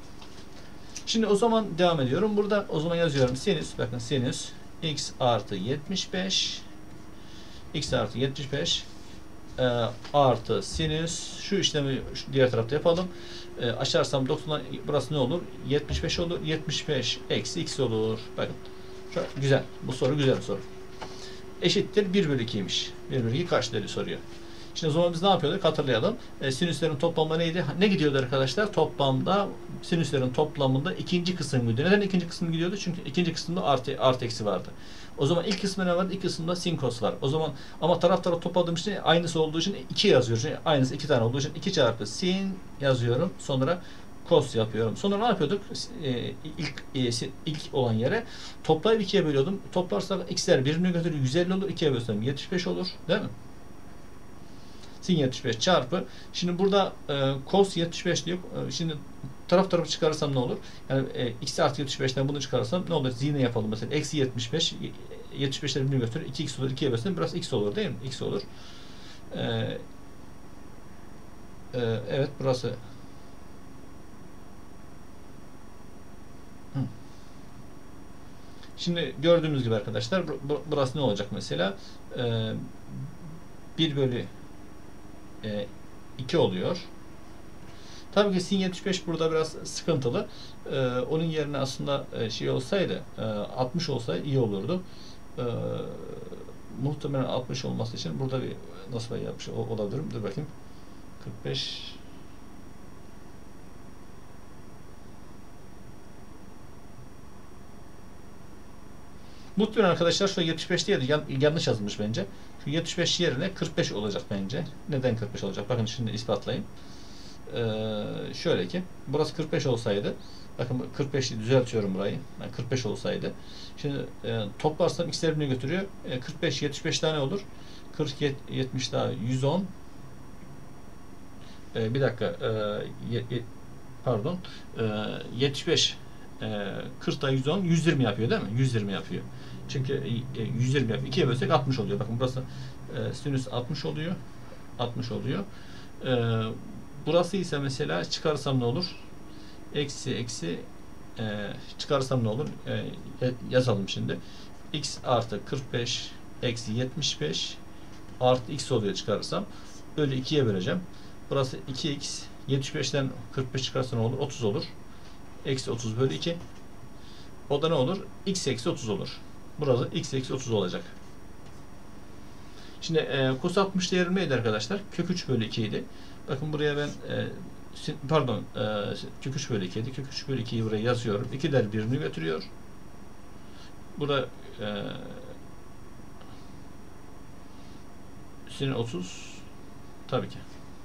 A: Şimdi o zaman devam ediyorum. Burada o zaman yazıyorum sinüs. Bakın sinüs x artı yetmiş beş x artı yetmiş beş e, artı sinüs şu işlemi şu diğer tarafta yapalım. E, açarsam doksan burası ne olur? yetmiş beş olur. yetmiş beş eksi x olur. Bakın. Şu, güzel. Bu soru güzel bir soru. Eşittir bir bölü ikiymiş. bir bölü iki kaç dedi soruyor. Şimdi o zaman biz ne yapıyorduk? Hatırlayalım. E, sinüslerin toplamı neydi? Ne gidiyordu arkadaşlar? Toplamda sinüslerin toplamında ikinci kısım gidiyor. Neden ikinci kısım gidiyordu? Çünkü ikinci kısımda artı, artı eksi vardı. O zaman ilk kısmı ne vardı? İlk kısımda sin kos var. O zaman ama taraf taraf topladığım için aynısı olduğu için iki yazıyorum. Şimdi aynısı iki tane olduğu için iki çarpı sin yazıyorum. Sonra kos yapıyorum. Sonra ne yapıyorduk? Ee, ilk, e, ilk olan yere toplayıp ikiye bölüyordum. Toplarsak x'ler birbirine götürür. yüz elli olur. ikiye bölsem yetmiş beş olur. Değil mi? Sin yetmiş beş çarpı. Şimdi burada e, cos yetmiş beş diyor. E, şimdi taraf tarafı çıkarırsam ne olur? Yani e, x artı yetmiş beşten bunu çıkarırsam ne olur? Yine yapalım mesela. Eksi yetmiş beş. yetmiş beşleri birbirine götürür. iki x olur. ikiye bölsem biraz x olur değil mi? X olur. E, e, evet burası. Hı. Şimdi gördüğümüz gibi arkadaşlar burası ne olacak mesela? E, bir bölü E, iki oluyor. Tabii ki sin yetmiş beş burada biraz sıkıntılı. E, onun yerine aslında e, şey olsaydı e, altmış olsaydı iyi olurdu. E, muhtemelen altmış olması için burada bir nasıl yapmış olabilirim? Dur bakayım. kırk beş Muhtemelen arkadaşlar şu yetmiş beş diye yan, yanlış yazılmış bence. Şu yetmiş beş yerine kırk beş olacak bence. Neden kırk beş olacak? Bakın şimdi ispatlayayım. Ee, şöyle ki burası kırk beş olsaydı, bakın kırk beş düzeltiyorum burayı. Yani kırk beş olsaydı. Şimdi e, toplarsam x'ler birbirine götürüyor. E, kırk beş yetmiş beş tane olur. kırk yetmiş daha yüz on. E, bir dakika. E, ye, ye, pardon. E, yetmiş beş e, kırk daha yüz on. yüz yirmi yapıyor değil mi? yüz yirmi yapıyor. Çünkü e, yüz yirmi yapıyor. ikiye bölsek altmış oluyor. Bakın burası e, sinüs altmış oluyor. altmış oluyor. E, burası ise mesela çıkarsam ne olur? Eksi eksi e, çıkarsam ne olur? E, yazalım şimdi. X artı kırk beş eksi yetmiş beş artı x oluyor çıkarırsam. Bölü ikiye böleceğim. Burası iki x. yetmiş beşten kırk beş çıkarsa ne olur? otuz olur. Eksi otuz bölü iki. O da ne olur? X eksi otuz olur. Burada x eksi otuz olacak. Şimdi e, cos altmış değeri neydi arkadaşlar? Kök üç bölü iki idi. Bakın buraya ben e, pardon e, kök üç bölü iki idi. Kök üç bölü ikiyi buraya yazıyorum. ikiler birini götürüyor. Burada e, sin otuz tabii ki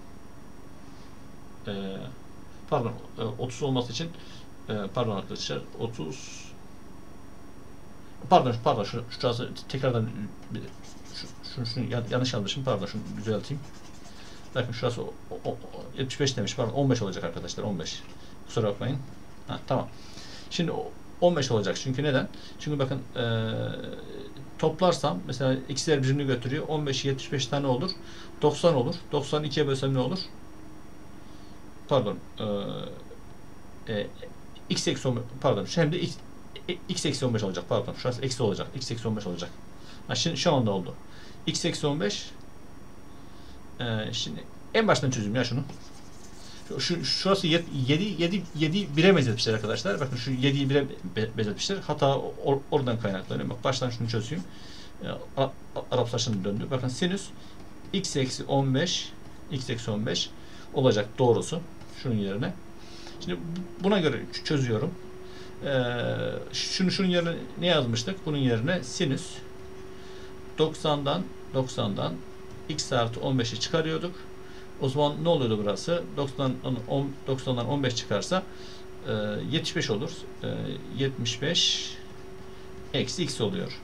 A: e, pardon e, otuz olması için e, pardon arkadaşlar otuz pardon pardon şu, şurası tekrardan şu, şu, şunu yanlış yazmışım, pardon şunu düzelteyim. Bakın şurası o, o, yetmiş beş demiş, pardon on beş olacak arkadaşlar, on beş. Kusura bakmayın. Ha, tamam. Şimdi on beş olacak. Çünkü neden? Çünkü bakın e, toplarsam mesela x'ler birbirini götürüyor. on beş yetmiş beş tane olur. doksan olur. doksanı ikiye bölsem ne olur? Pardon. E, e, x eksi on beş, pardon. Şu hem de x, x eksi on beş olacak. Pardon. Şurası eksi olacak. X eksi on beş olacak. Ha, şimdi şu anda oldu. X eksi on beş. E, şimdi en baştan çözüm ya şunu. Şu, şurası yedi, yedi, yedi bire benzetmişler arkadaşlar. Bakın şu yediyi bire benzetmişler. Hata or, oradan kaynaklanıyor. Bak baştan şunu çözeyim. A, Arap saçını döndü. Bakın sinüs x eksi on beş x eksi on beş olacak doğrusu. Şunun yerine. Şimdi buna göre çözüyorum. Ee, şunu şunun yerine ne yazmıştık? Bunun yerine sinüs doksandan doksandan x artı on beşi çıkarıyorduk. O zaman ne oluyordu burası? doksandan on beş çıkarsa e, yetmiş beş olur. E, yetmiş beş eksi x oluyor.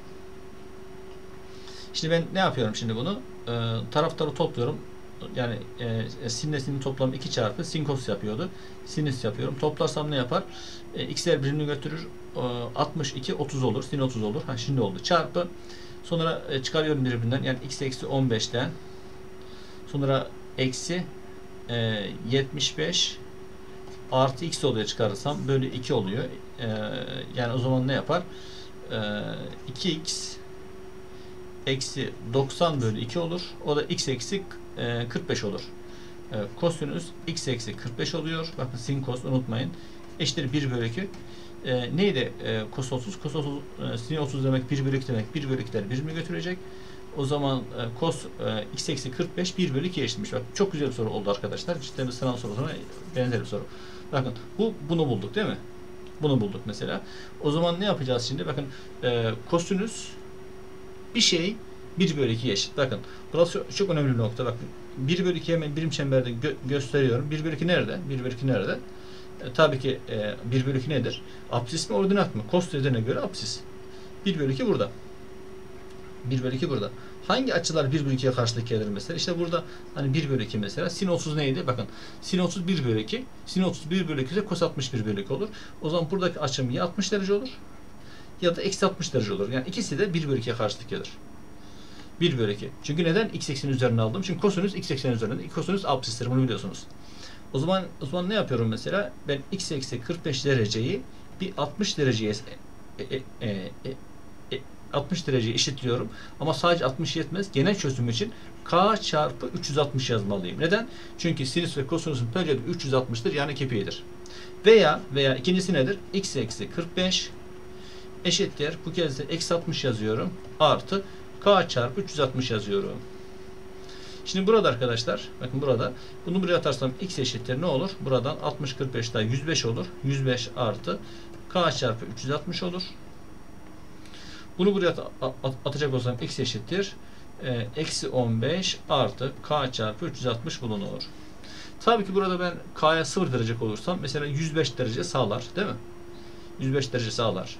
A: Şimdi ben ne yapıyorum şimdi bunu? E, taraftarı topluyorum. Yani e, sinle sinin toplamı iki çarpı sin kos yapıyordu. Sinüs yapıyorum. Toplarsam ne yapar? E, x'ler birbirini götürür. E, altmış iki otuz olur. Sin otuz olur. Ha şimdi oldu. Çarpı. Sonra e, çıkarıyorum birbirinden. Yani x eksi on beşten sonra eksi e, yetmiş beş artı x oluyor çıkarırsam bölü iki oluyor. E, yani o zaman ne yapar? E, iki x eksi doksan bölü iki olur. O da x eksi e, kırk beş olur. E, kosinüs x eksi kırk beş oluyor. Bakın sin kos unutmayın. Eşittir bir bölü iki. E, neydi? E, kos otuz. Kos otuz, e, sin otuz demek bir bölü iki demek. bir bölü ikiler birbirini götürecek. O zaman e, cos e, x eksi kırk beş bir bölü ikiye eşitmiş. Bak çok güzel bir soru oldu arkadaşlar. Cidden bir sınav sorusuna benzer bir soru. Bakın bu bunu bulduk değil mi? Bunu bulduk mesela. O zaman ne yapacağız şimdi? Bakın e, kosinüs bir şey bir bölü ikiye eşit. Bakın burası çok, çok önemli bir nokta. Bakın bir bölü ikiyi hemen birim çemberde gö gösteriyorum. bir bölü iki nerede? bir bölü iki nerede? E, tabii ki e, bir bölü iki nedir? Apsis mi ordinat mı? Kos dediğine göre apsis. bir bölü iki burada. bir bölü iki burada. Hangi açılar bir bölü ikiye karşılık gelir mesela? İşte burada hani bir bölü iki mesela. Sin otuz neydi? Bakın sin otuz bir bölü iki. Sin otuz bir bölü iki ise kos altmış bir bölü iki olur. O zaman buradaki açım ya altmış derece olur ya da eksi altmış derece olur. Yani ikisi de bir bölü ikiye karşılık gelir. bir bölü iki. Çünkü neden? X eksenin üzerine aldım. Çünkü kosinüs x eksenin üzerinde. Kosinüs absistir. Bunu biliyorsunuz. O zaman o zaman ne yapıyorum mesela? Ben x eksi kırk beş dereceyi bir altmış dereceye e, e, e, e, altmış dereceyi eşitliyorum. Ama sadece altmış yetmez. Genel çözüm için k çarpı üç yüz altmış yazmalıyım. Neden? Çünkü sinüs ve kosinüsün periyodu üç yüz altmıştır. Yani kipiğidir. Veya veya ikincisi nedir? X eksi kırk beş eşittir. Bu kez de eksi altmış yazıyorum. Artı k çarpı üç yüz altmış yazıyorum. Şimdi burada arkadaşlar, bakın burada bunu buraya atarsam x eşittir ne olur? Buradan altmış kırk beş daha yüz beş olur. yüz beş artı k çarpı üç yüz altmış olur. Bunu buraya at at atacak olsam x eşittir e, eksi on beş artı k çarpı üç yüz altmış bulunur. Tabii ki burada ben k'ya sıfır derece olursam mesela yüz beş derece sağlar, değil mi? yüz beş derece sağlar.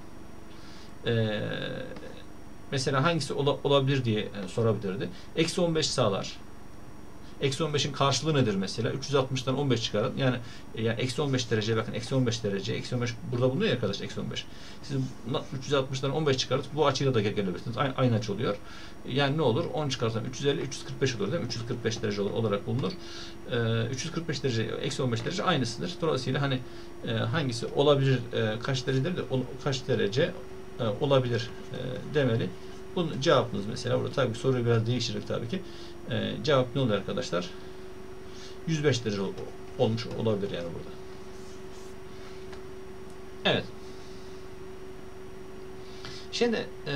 A: Eee Mesela hangisi ola, olabilir diye yani sorabilirdi. Eksi on beş sağlar. Eksi on beşin karşılığı nedir mesela? üç yüz altmıştan on beş çıkarın. Yani yani eksi on beş derece bakın eksi on beş derece. Eksi on beş burada bulunuyor ya arkadaş eksi on beş. Siz üç yüz altmıştan on beş çıkarıp bu açıyla da gelebilirsiniz. Aynı, aynı açı oluyor. Yani ne olur? on çıkarsam üç yüz elli üç yüz kırk beş olur değil mi? üç yüz kırk beş derece olarak bulunur. Ee, üç yüz kırk beş derece eksi on beş derece aynısıdır. Dolayısıyla hani e, hangisi olabilir e, kaç derecedir de o, kaç derece e, olabilir e, demeli. Bunun cevabınız mesela burada tabii soruyu biraz değiştirdik tabii ki. Ee, cevap ne oluyor arkadaşlar? yüz beş derece ol olmuş olabilir yani burada. Evet. Şimdi e,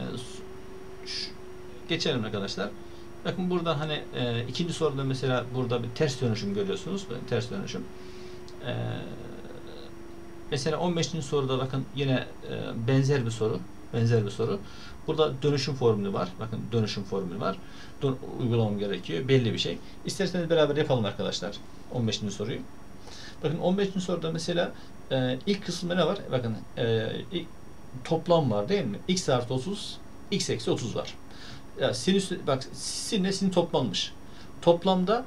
A: geçelim arkadaşlar. Bakın burada hani e, ikinci soruda mesela burada bir ters dönüşüm görüyorsunuz. Ters dönüşüm. E, mesela on beşinci soruda bakın yine e, benzer bir soru. Benzer bir soru. Burada dönüşüm formülü var. Bakın dönüşüm formülü var. Dön uygulamam gerekiyor. Belli bir şey. İsterseniz beraber yapalım arkadaşlar. on beşinci soruyu. Bakın on beşinci soruda mesela e, ilk kısımda ne var? Bakın e, toplam var değil mi? X artı otuz, x eksi otuz var. Ya sinüs bak sinle sin toplanmış. Toplamda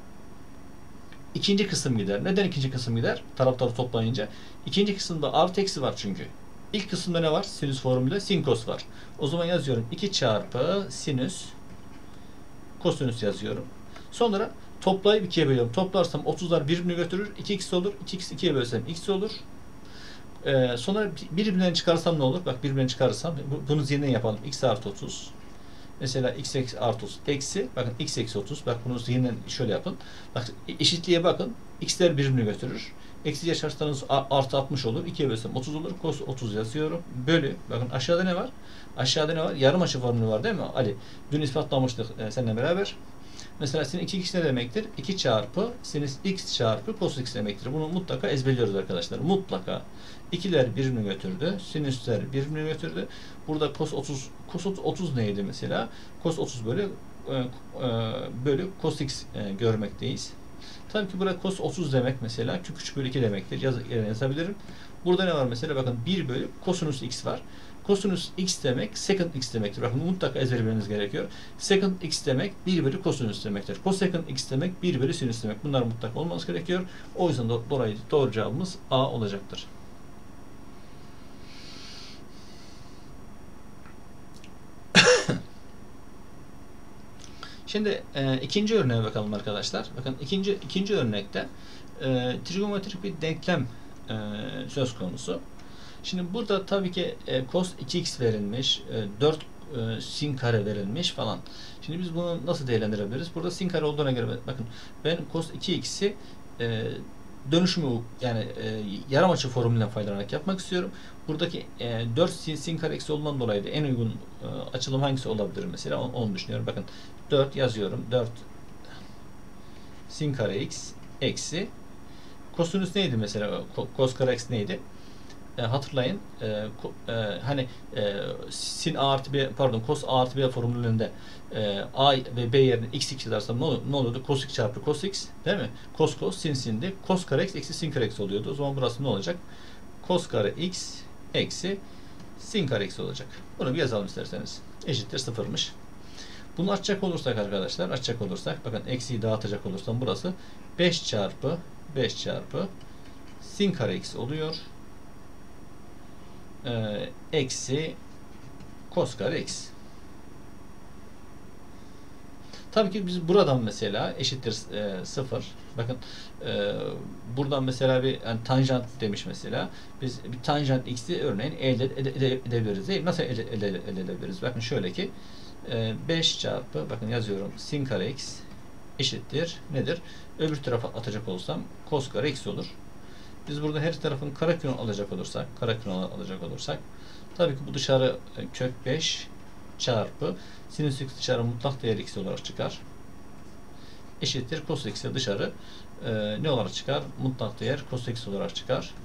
A: ikinci kısım gider. Neden ikinci kısım gider? Taraftarı toplayınca. İkinci kısımda artı eksi var çünkü. İlk kısımda ne var? Sinüs formülü sin kos var. O zaman yazıyorum iki çarpı sinüs kosinüs yazıyorum. Sonra toplayıp ikiye bölüyorum. Toplarsam otuzlar birbirini götürür. iki x olur. iki x ikiye bölsem x olur. Ee, sonra birbirinden çıkarsam ne olur? Bak birbirinden çıkarırsam bunu yeniden yapalım. X artı otuz. Mesela x eksi artı otuz eksi. Bakın x eksi otuz. Bak bunu yeniden şöyle yapın. Bak eşitliğe bakın. X'ler birbirini götürür. Eksi yaşarsanız artı altmış olur. ikiye bölsem otuz olur. Cos otuz yazıyorum. Bölü. Bakın aşağıda ne var? Aşağıda ne var? Yarım açı formülü var değil mi? Ali. Dün ispatlamıştık e, seninle beraber. Mesela sin iki x ne demektir? iki çarpı sinüs x çarpı cos x demektir. Bunu mutlaka ezberliyoruz arkadaşlar. Mutlaka. İkiler birbirini götürdü. Sinüsler birbirini götürdü. Burada cos otuz cos otuz neydi mesela? Cos otuz bölü e, e, bölü cos x e, görmekteyiz. Tabii ki burada cos otuz demek mesela kök üç bölü iki demektir. Yaz, yazabilirim. Burada ne var mesela? Bakın bir bölü kosinüs x var. Kosinüs x demek secant x demektir. Bakın mutlaka ezberlemeniz gerekiyor. Secant x demek bir bölü kosinüs demektir. Cosecant x demek bir bölü sinüs demek. Bunlar mutlaka olması gerekiyor. O yüzden do dolayı doğru cevabımız A olacaktır. Şimdi e, ikinci örneğe bakalım arkadaşlar. Bakın ikinci ikinci örnekte e, trigonometrik bir denklem e, söz konusu. Şimdi burada tabii ki e, cos iki x verilmiş, e, dört e, sin kare verilmiş falan. Şimdi biz bunu nasıl değerlendirebiliriz? Burada sin kare olduğuna göre bakın ben cos iki x'i e, dönüşümü yani e, yarım açı formülünden faydalanarak yapmak istiyorum. Buradaki e, dört sin, sin kare eksi olduğundan dolayı da en uygun e, açılım hangisi olabilir mesela onu, onu düşünüyorum. Bakın dört yazıyorum. dört sin kare x eksi kosinüs neydi mesela? Cos kare x neydi? E, hatırlayın e, ko, e, hani e, sin a artı b pardon cos a artı b formülünde e, a ve b yerine x x yazarsam ne, ne oluyordu? Cos x çarpı cos x değil mi? Cos cos sin sin'di. Cos kare x eksi sin kare x oluyordu. O zaman burası ne olacak? Cos kare x eksi sin kare x olacak. Bunu bir yazalım isterseniz. Eşittir sıfırmış. Bunu açacak olursak arkadaşlar açacak olursak bakın eksiyi dağıtacak olursam burası beş çarpı beş çarpı sin kare x oluyor. Ee, eksi cos kare x. Tabii ki biz buradan mesela eşittir e, sıfır. Bakın e, buradan mesela bir yani tanjant demiş mesela. Biz bir tanjant x'i örneğin elde ede, ede, edebiliriz değil mi? Nasıl elde, elde, elde edebiliriz? Bakın şöyle ki e, beş çarpı bakın yazıyorum sin kare x eşittir nedir? Öbür tarafa atacak olsam cos kare x olur. Biz burada her tarafın karekök alacak olursak, karekök alacak olursak tabii ki bu dışarı kök beş çarpı sinüs x dışarı mutlak değer x olarak çıkar. Eşittir cos x'e dışarı e, ne olarak çıkar? Mutlak değer cos x olarak çıkar.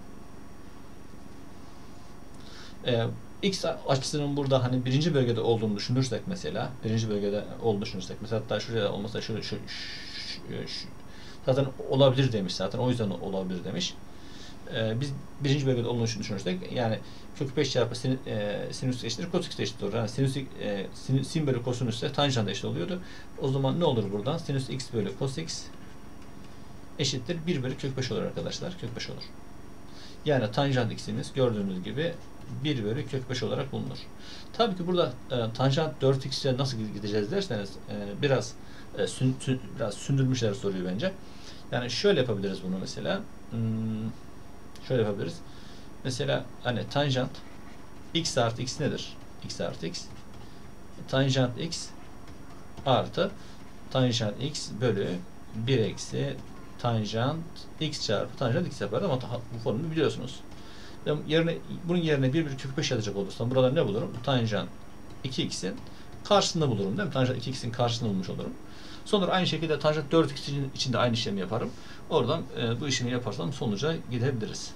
A: E, x açısının burada hani birinci bölgede olduğunu düşünürsek mesela, birinci bölgede olduğunu düşünürsek mesela hatta şuraya olmasa şöyle şu, şu, şu zaten olabilir demiş zaten. O yüzden olabilir demiş. Ee, biz birinci bölgede olduğunu düşünürsek yani kök beş çarpı sin, e, sinüs eşittir cos x eşit olur. Yani sinüs e, sin, sin bölü kosinüs ise tanjant eşit oluyordu. O zaman ne olur buradan? Sinüs x bölü cos x eşittir bir bölü kök beş olur arkadaşlar. Kök beş olur. Yani tanjant x'imiz gördüğünüz gibi bir bölü kök beş olarak bulunur. Tabii ki burada e, tanjant dört x'e nasıl gideceğiz derseniz e, biraz e, sün, sün, biraz sündürmüşler soruyu bence. Yani şöyle yapabiliriz bunu mesela. Hmm, şöyle yapabiliriz. Mesela hani tanjant x artı x nedir? X artı x. Tanjant x artı tanjant x bölü bir eksi tanjant x çarpı tanjant x yapar ama bu formülü biliyorsunuz. Yerine, bunun yerine bir bölü kök beş yazacak olursam burada ne bulurum? Tanjant iki x'in karşısında bulurum değil mi? Tanjant iki x'in karşısında bulmuş olurum. Sonra aynı şekilde tanjant dört x için de aynı işlemi yaparım. Oradan e, bu işlemi yaparsam sonuca gidebiliriz.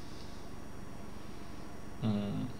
A: Hmm.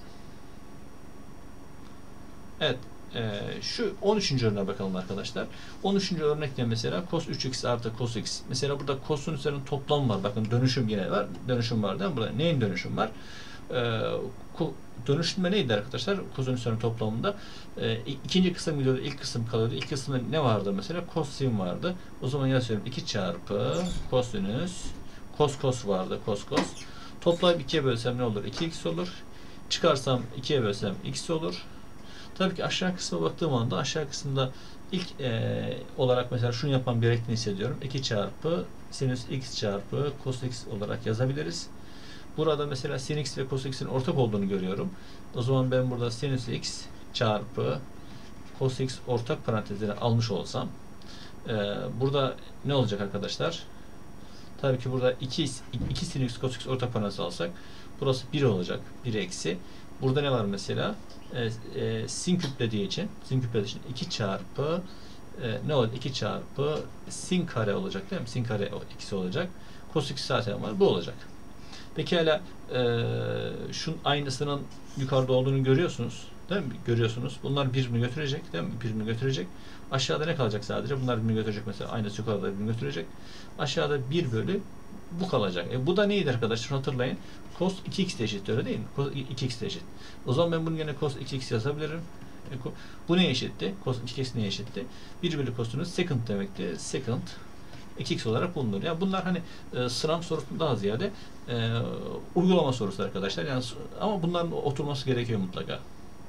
A: Evet. E, şu on üçüncü örneğe bakalım arkadaşlar. on üçüncü örnekte mesela cos üç x artı cos x. Mesela burada kosinüslerin toplamı var. Bakın dönüşüm yine var. Dönüşüm var değil mi? Burada neyin dönüşüm var? E, dönüşümde neydi arkadaşlar? Kosinüslerin toplamında. E, ikinci kısım gidiyordu. İlk kısım kalıyordu. İlk kısımda ne vardı mesela? Cos sin vardı. O zaman yazıyorum iki çarpı kosinüs cos cos vardı. Cos cos. Toplayıp ikiye bölsem ne olur? iki x olur. Çıkarsam ikiye bölsem x olur. Tabii ki aşağı kısma baktığım anda aşağı kısımda ilk e, olarak mesela şunu yapmam gerektiğini hissediyorum. iki çarpı sinüs x çarpı cos x olarak yazabiliriz. Burada mesela sin x ve cos x'in ortak olduğunu görüyorum. O zaman ben burada sinüs x çarpı cos x ortak parantezine almış olsam e, burada ne olacak arkadaşlar? Tabii ki burada iki, iki sin x cos x ortak parantez alsak burası bir olacak. bir eksi. Burada ne var mesela? E, e, sin kütlediği için sin kütlediği için iki çarpı e, ne olacak? iki çarpı sin kare olacak değil mi? Sin kare ikisi olacak. Cos x zaten var. Bu olacak. Pekala e, şunun aynısının yukarıda olduğunu görüyorsunuz. Değil mi? Görüyorsunuz. Bunlar birbirini götürecek. Değil mi? Birbirini götürecek. Aşağıda ne kalacak sadece? Bunlar birbirini götürecek mesela. Aynısı yukarıda birbirini götürecek. Aşağıda bir bölü bu kalacak. E, bu da neydi arkadaşlar? Hatırlayın. Cos iki x de eşit. Öyle değil mi? Cos iki x de eşit. O zaman ben bunu yine cos iki x yazabilirim. E, bu neye eşitti? Cos iki x neye eşitti? bir bölü cosinüs second demekti. Second iki x olarak bulunur. Yani bunlar hani e, sınav sorusundan daha ziyade e, uygulama sorusu arkadaşlar. Yani ama bunların oturması gerekiyor mutlaka.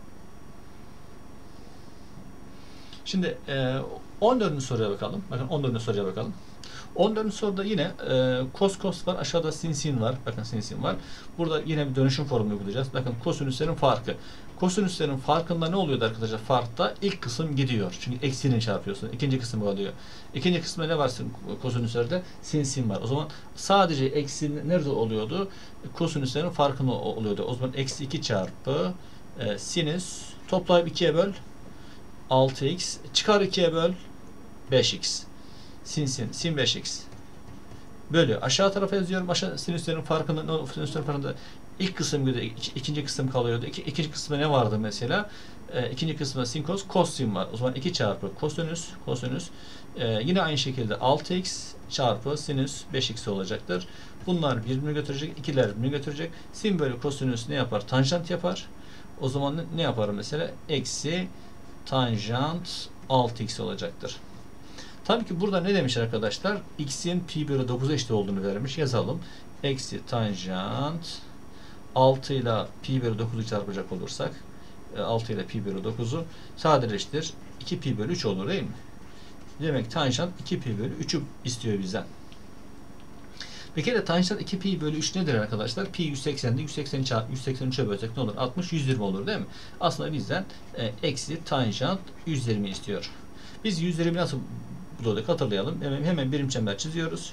A: Şimdi e, on dördüncü soruya bakalım. Bakın on dördüncü soruya bakalım. on dördüncü soruda yine e, cos cos var. Aşağıda sin sin var. Bakın sin sin var. Burada yine bir dönüşüm formülü uygulayacağız. Bakın kosinüslerin farkı. Kosinüslerin farkında ne oluyordu arkadaşlar? Farkta ilk kısım gidiyor. Çünkü eksiyle çarpıyorsun. İkinci kısım kalıyor. İkinci kısımda ne var kosinüslerde? Sin sin var. O zaman sadece eksi nerede oluyordu? Kosinüslerin farkında oluyordu. O zaman eksi iki çarpı e, sinüs toplayıp ikiye böl altı x çıkar ikiye böl beş x. Sin sin sin beş x bölü aşağı tarafa yazıyorum. Aşağı sinüslerin farkında sinüslerin farkında ilk kısım gidiyor, ik, ikinci kısım kalıyordu. İki, ikinci kısmı ne vardı mesela? E, ikinci kısmı sin cos cos sin var. O zaman iki çarpı kosinüs kosinüs e, yine aynı şekilde altı x çarpı sinüs beş x olacaktır. Bunlar birbirini götürecek. İkiler birbirini götürecek. Sin bölü kosinüs ne yapar? Tanjant yapar. O zaman ne, ne yapar mesela? Eksi tanjant altı x olacaktır. Tabii ki burada ne demiş arkadaşlar? X'in pi bölü dokuza eşit olduğunu vermiş. Yazalım. Eksi tanjant altı ile pi bölü dokuzu çarpacak olursak altı ile pi bölü dokuzu sadeleştir. iki pi bölü üç olur değil mi? Demek tanjant iki pi bölü üçü istiyor bizden. Peki de tanjant iki pi bölü üç nedir arkadaşlar? Pi yüz seksende yüz seksen çarpı yüz seksen üçe bölsek ne olur? altmış yüz yirmi olur değil mi? Aslında bizden e, eksi tanjant yüz yirmi istiyor. Biz yüz yirmi nasıl buladık hatırlayalım. Hemen, hemen birim çember çiziyoruz.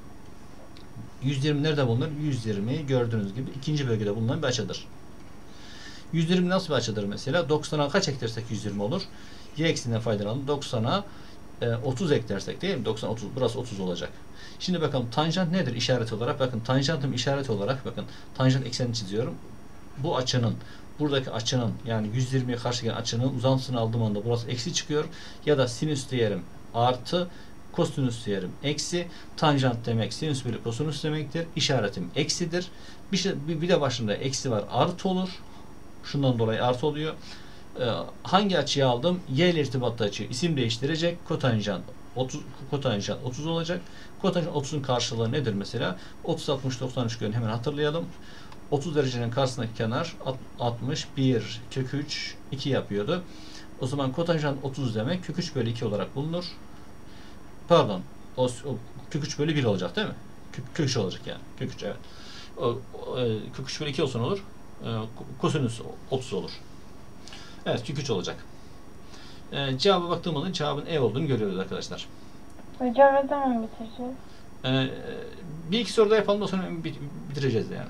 A: yüz yirmi nerede bulunur? yüz yirmi gördüğünüz gibi ikinci bölgede bulunan bir açıdır. yüz yirmi nasıl bir açıdır mesela? doksana kaç eklersek yüz yirmi olur? Y eksiğinden faydalanalım. doksana e, otuz eklersek değil mi? doksan otuz. Burası otuz olacak. Şimdi bakalım tanjant nedir işaret olarak? Bakın tanjantım işaret olarak bakın tanjant eksenini çiziyorum. Bu açının buradaki açının yani yüz yirmiye karşı gelen açının uzantısını aldığım anda burası eksi çıkıyor. Ya da sinüs değerim artı kosinüs değerim eksi. Tanjant demek sinüs bölü kosinüs demektir. İşaretim eksidir. Bir, şey, bir, bir de başında eksi var artı olur. Şundan dolayı artı oluyor. Ee, hangi açıyı aldım? Y ile irtibatlı açı isim değiştirecek. Kotanjant otuz, kotanjant otuz olacak. Kotanjant otuzun karşılığı nedir mesela? otuz altmış doksan üçgeni hemen hatırlayalım. otuz derecenin karşısındaki kenar altmış bir kök üç iki yapıyordu. O zaman kotanjant otuz demek kök üç bölü iki olarak bulunur. Pardon. O, o kök üç bölü bir olacak değil mi? Kök, kök üç olacak yani. Kök üç evet. O, o, kök üç bölü iki olsun olur. E, kosinüs otuz olur. Evet kök üç olacak. E, cevaba baktığımızda cevabın E olduğunu görüyoruz arkadaşlar.
C: Hocam ne zaman bitireceğiz?
A: E, bir iki soruda yapalım da sonra bitireceğiz yani.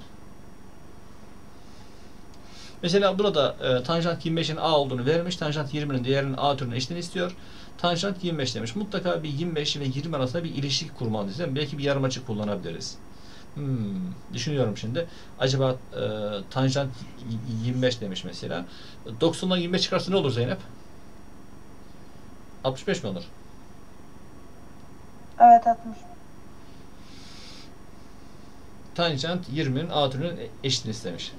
A: Mesela burada e, tanjant yirmi beşin A olduğunu vermiş. Tanjant yirminin diğerinin A türüne eşitliğini istiyor. Tanjant yirmi beş demiş. Mutlaka bir yirmi beş ve yirmi arasında bir ilişki kurmalıyız. Değil mi? Belki bir yarım açı kullanabiliriz. Hmm, düşünüyorum şimdi. Acaba e, tanjant yirmi beş demiş mesela. doksandan yirmi beş çıkarsa ne olur Zeynep? altmış beş mi olur?
C: Evet altmış.
A: Tanjant yirminin A türünün eşitliğini istemiş.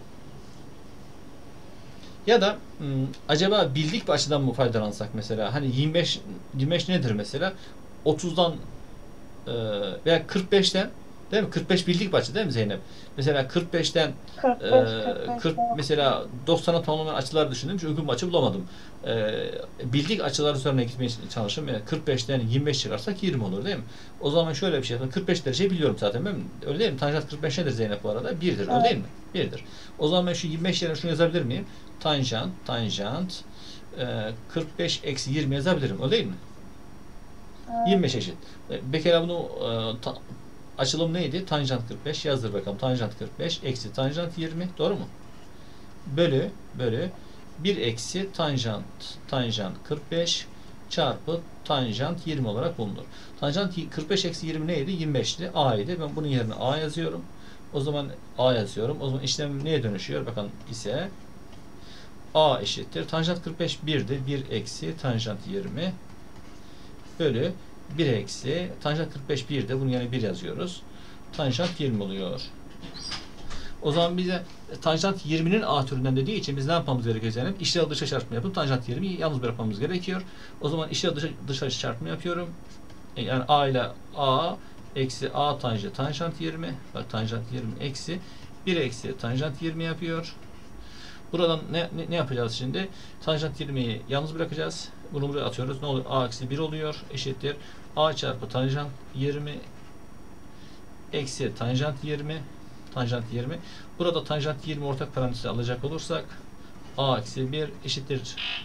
A: Ya da hmm, acaba bildik bir açıdan mı faydalansak mesela? Hani yirmi beş yirmi beş nedir mesela? otuzdan e, veya kırk beşten Değil mi? kırk beş bildik bir açı değil mi Zeynep? Mesela kırk beşten
C: kırk beş,
A: e,
C: kırk beş.
A: kırk mesela doksana tamamlayan açılar düşündüm. Çünkü uygun bir açı bulamadım. E, bildik açılar üzerine gitmeye çalıştım. Yani kırk beşten yirmi beş çıkarsak yirmi olur değil mi? O zaman şöyle bir şey yapalım. kırk beş dereceyi biliyorum zaten. Ben, öyle değil mi? Tanjant kırk beş nedir Zeynep bu arada? birdir. Öyle
C: Evet.
A: değil mi? birdir. O zaman ben şu yirmi beş yerine şunu yazabilir miyim? Tanjant, tanjant e, kırk beş eksi yirmi yazabilirim. Öyle değil mi?
C: Evet.
A: yirmi beş eşit. E, bir kere bunu e, ta, açılım neydi? Tanjant kırk beş. Yazdır bakalım. Tanjant kırk beş eksi tanjant yirmi. Doğru mu? Bölü bölü bir eksi tanjant tanjant kırk beş çarpı tanjant yirmi olarak bulunur. Tanjant kırk beş eksi yirmi neydi? yirmi beşti. A idi. Ben bunun yerine A yazıyorum. O zaman A yazıyorum. O zaman işlem neye dönüşüyor? Bakın ise A eşittir. Tanjant kırk beş birdi. bir eksi tanjant yirmi bölü bir eksi tanjant kırk beş birde. Bunun yerine bir yazıyoruz. Tanjant yirmi oluyor. O zaman bize tanjant yirminin A türünden dediği için biz ne yapmamız gerekiyor yani? İçler dışa çarpma yapıp tanjant yirmiyi yalnız bırakmamız gerekiyor. O zaman içler dışa, dışa çarpma yapıyorum. Yani A ile A eksi A tanjant tanjant yirmi. Bak tanjant yirmi eksi bir eksi tanjant yirmi yapıyor. Buradan ne, ne, ne yapacağız şimdi? Tanjant yirmiyi yalnız bırakacağız. Bunu buraya atıyoruz. Ne oluyor? A eksi bir oluyor. Eşittir. A çarpı tanjant yirmi eksi tanjant yirmi. Tanjant yirmi. Burada tanjant yirmi ortak parantezi alacak olursak A eksi bir eşittir.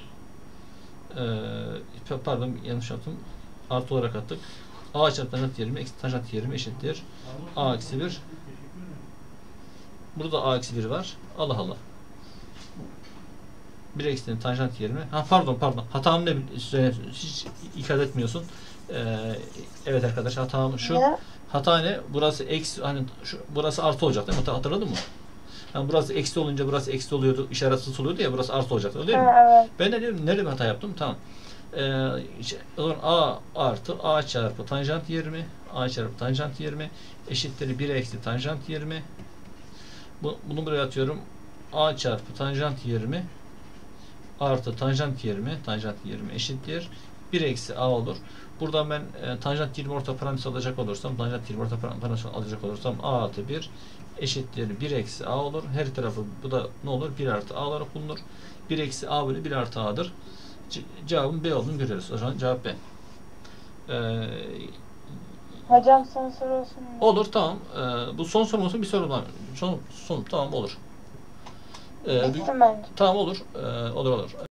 A: Ee, pardon yanlış yaptım. Artı olarak attık. A çarpı tanjant yirmi eksi tanjant yirmi eşittir. A eksi bir. Burada A eksi bir var. Allah Allah. bir eksi tanjant yirmi. Ha pardon pardon. Hatam ne? Hiç ikaz etmiyorsun. Ee, evet arkadaşlar hatam şu.
C: Ne?
A: Hata ne? Burası eksi hani şu, burası artı olacak değil mi? Hatırladın mı? Yani burası eksi olunca burası eksi oluyordu. İşaretsiz oluyordu ya burası artı olacak. Öyle değil mi?
C: Ha, evet.
A: Ben de diyorum nerede bir hata yaptım? Tamam. Ee, o zaman A artı A çarpı tanjant yirmi A çarpı tanjant yirmi eşittir bir eksi tanjant yirmi. Bu, bunu buraya atıyorum. A çarpı tanjant yirmi artı tanjant yirmi tanjant yirmi eşittir. bir eksi A olur. Buradan ben e, tanjant yirmi orta parantez alacak olursam tanjant yirmi orta parantez alacak olursam A artı bir eşittir bir eksi A olur. Her tarafı bu da ne olur? bir artı A olarak bulunur. bir eksi A bölü bir artı A'dır. Ce cevabın B olduğunu görüyoruz. O zaman cevap B. Ee,
C: Hocam son soru olsun mu?
A: olur tamam. Ee, bu son soru olsun bir soru var. Son, son tamam olur. Ee,
C: Bitsin bence.
A: tamam olur. Ee, olur olur.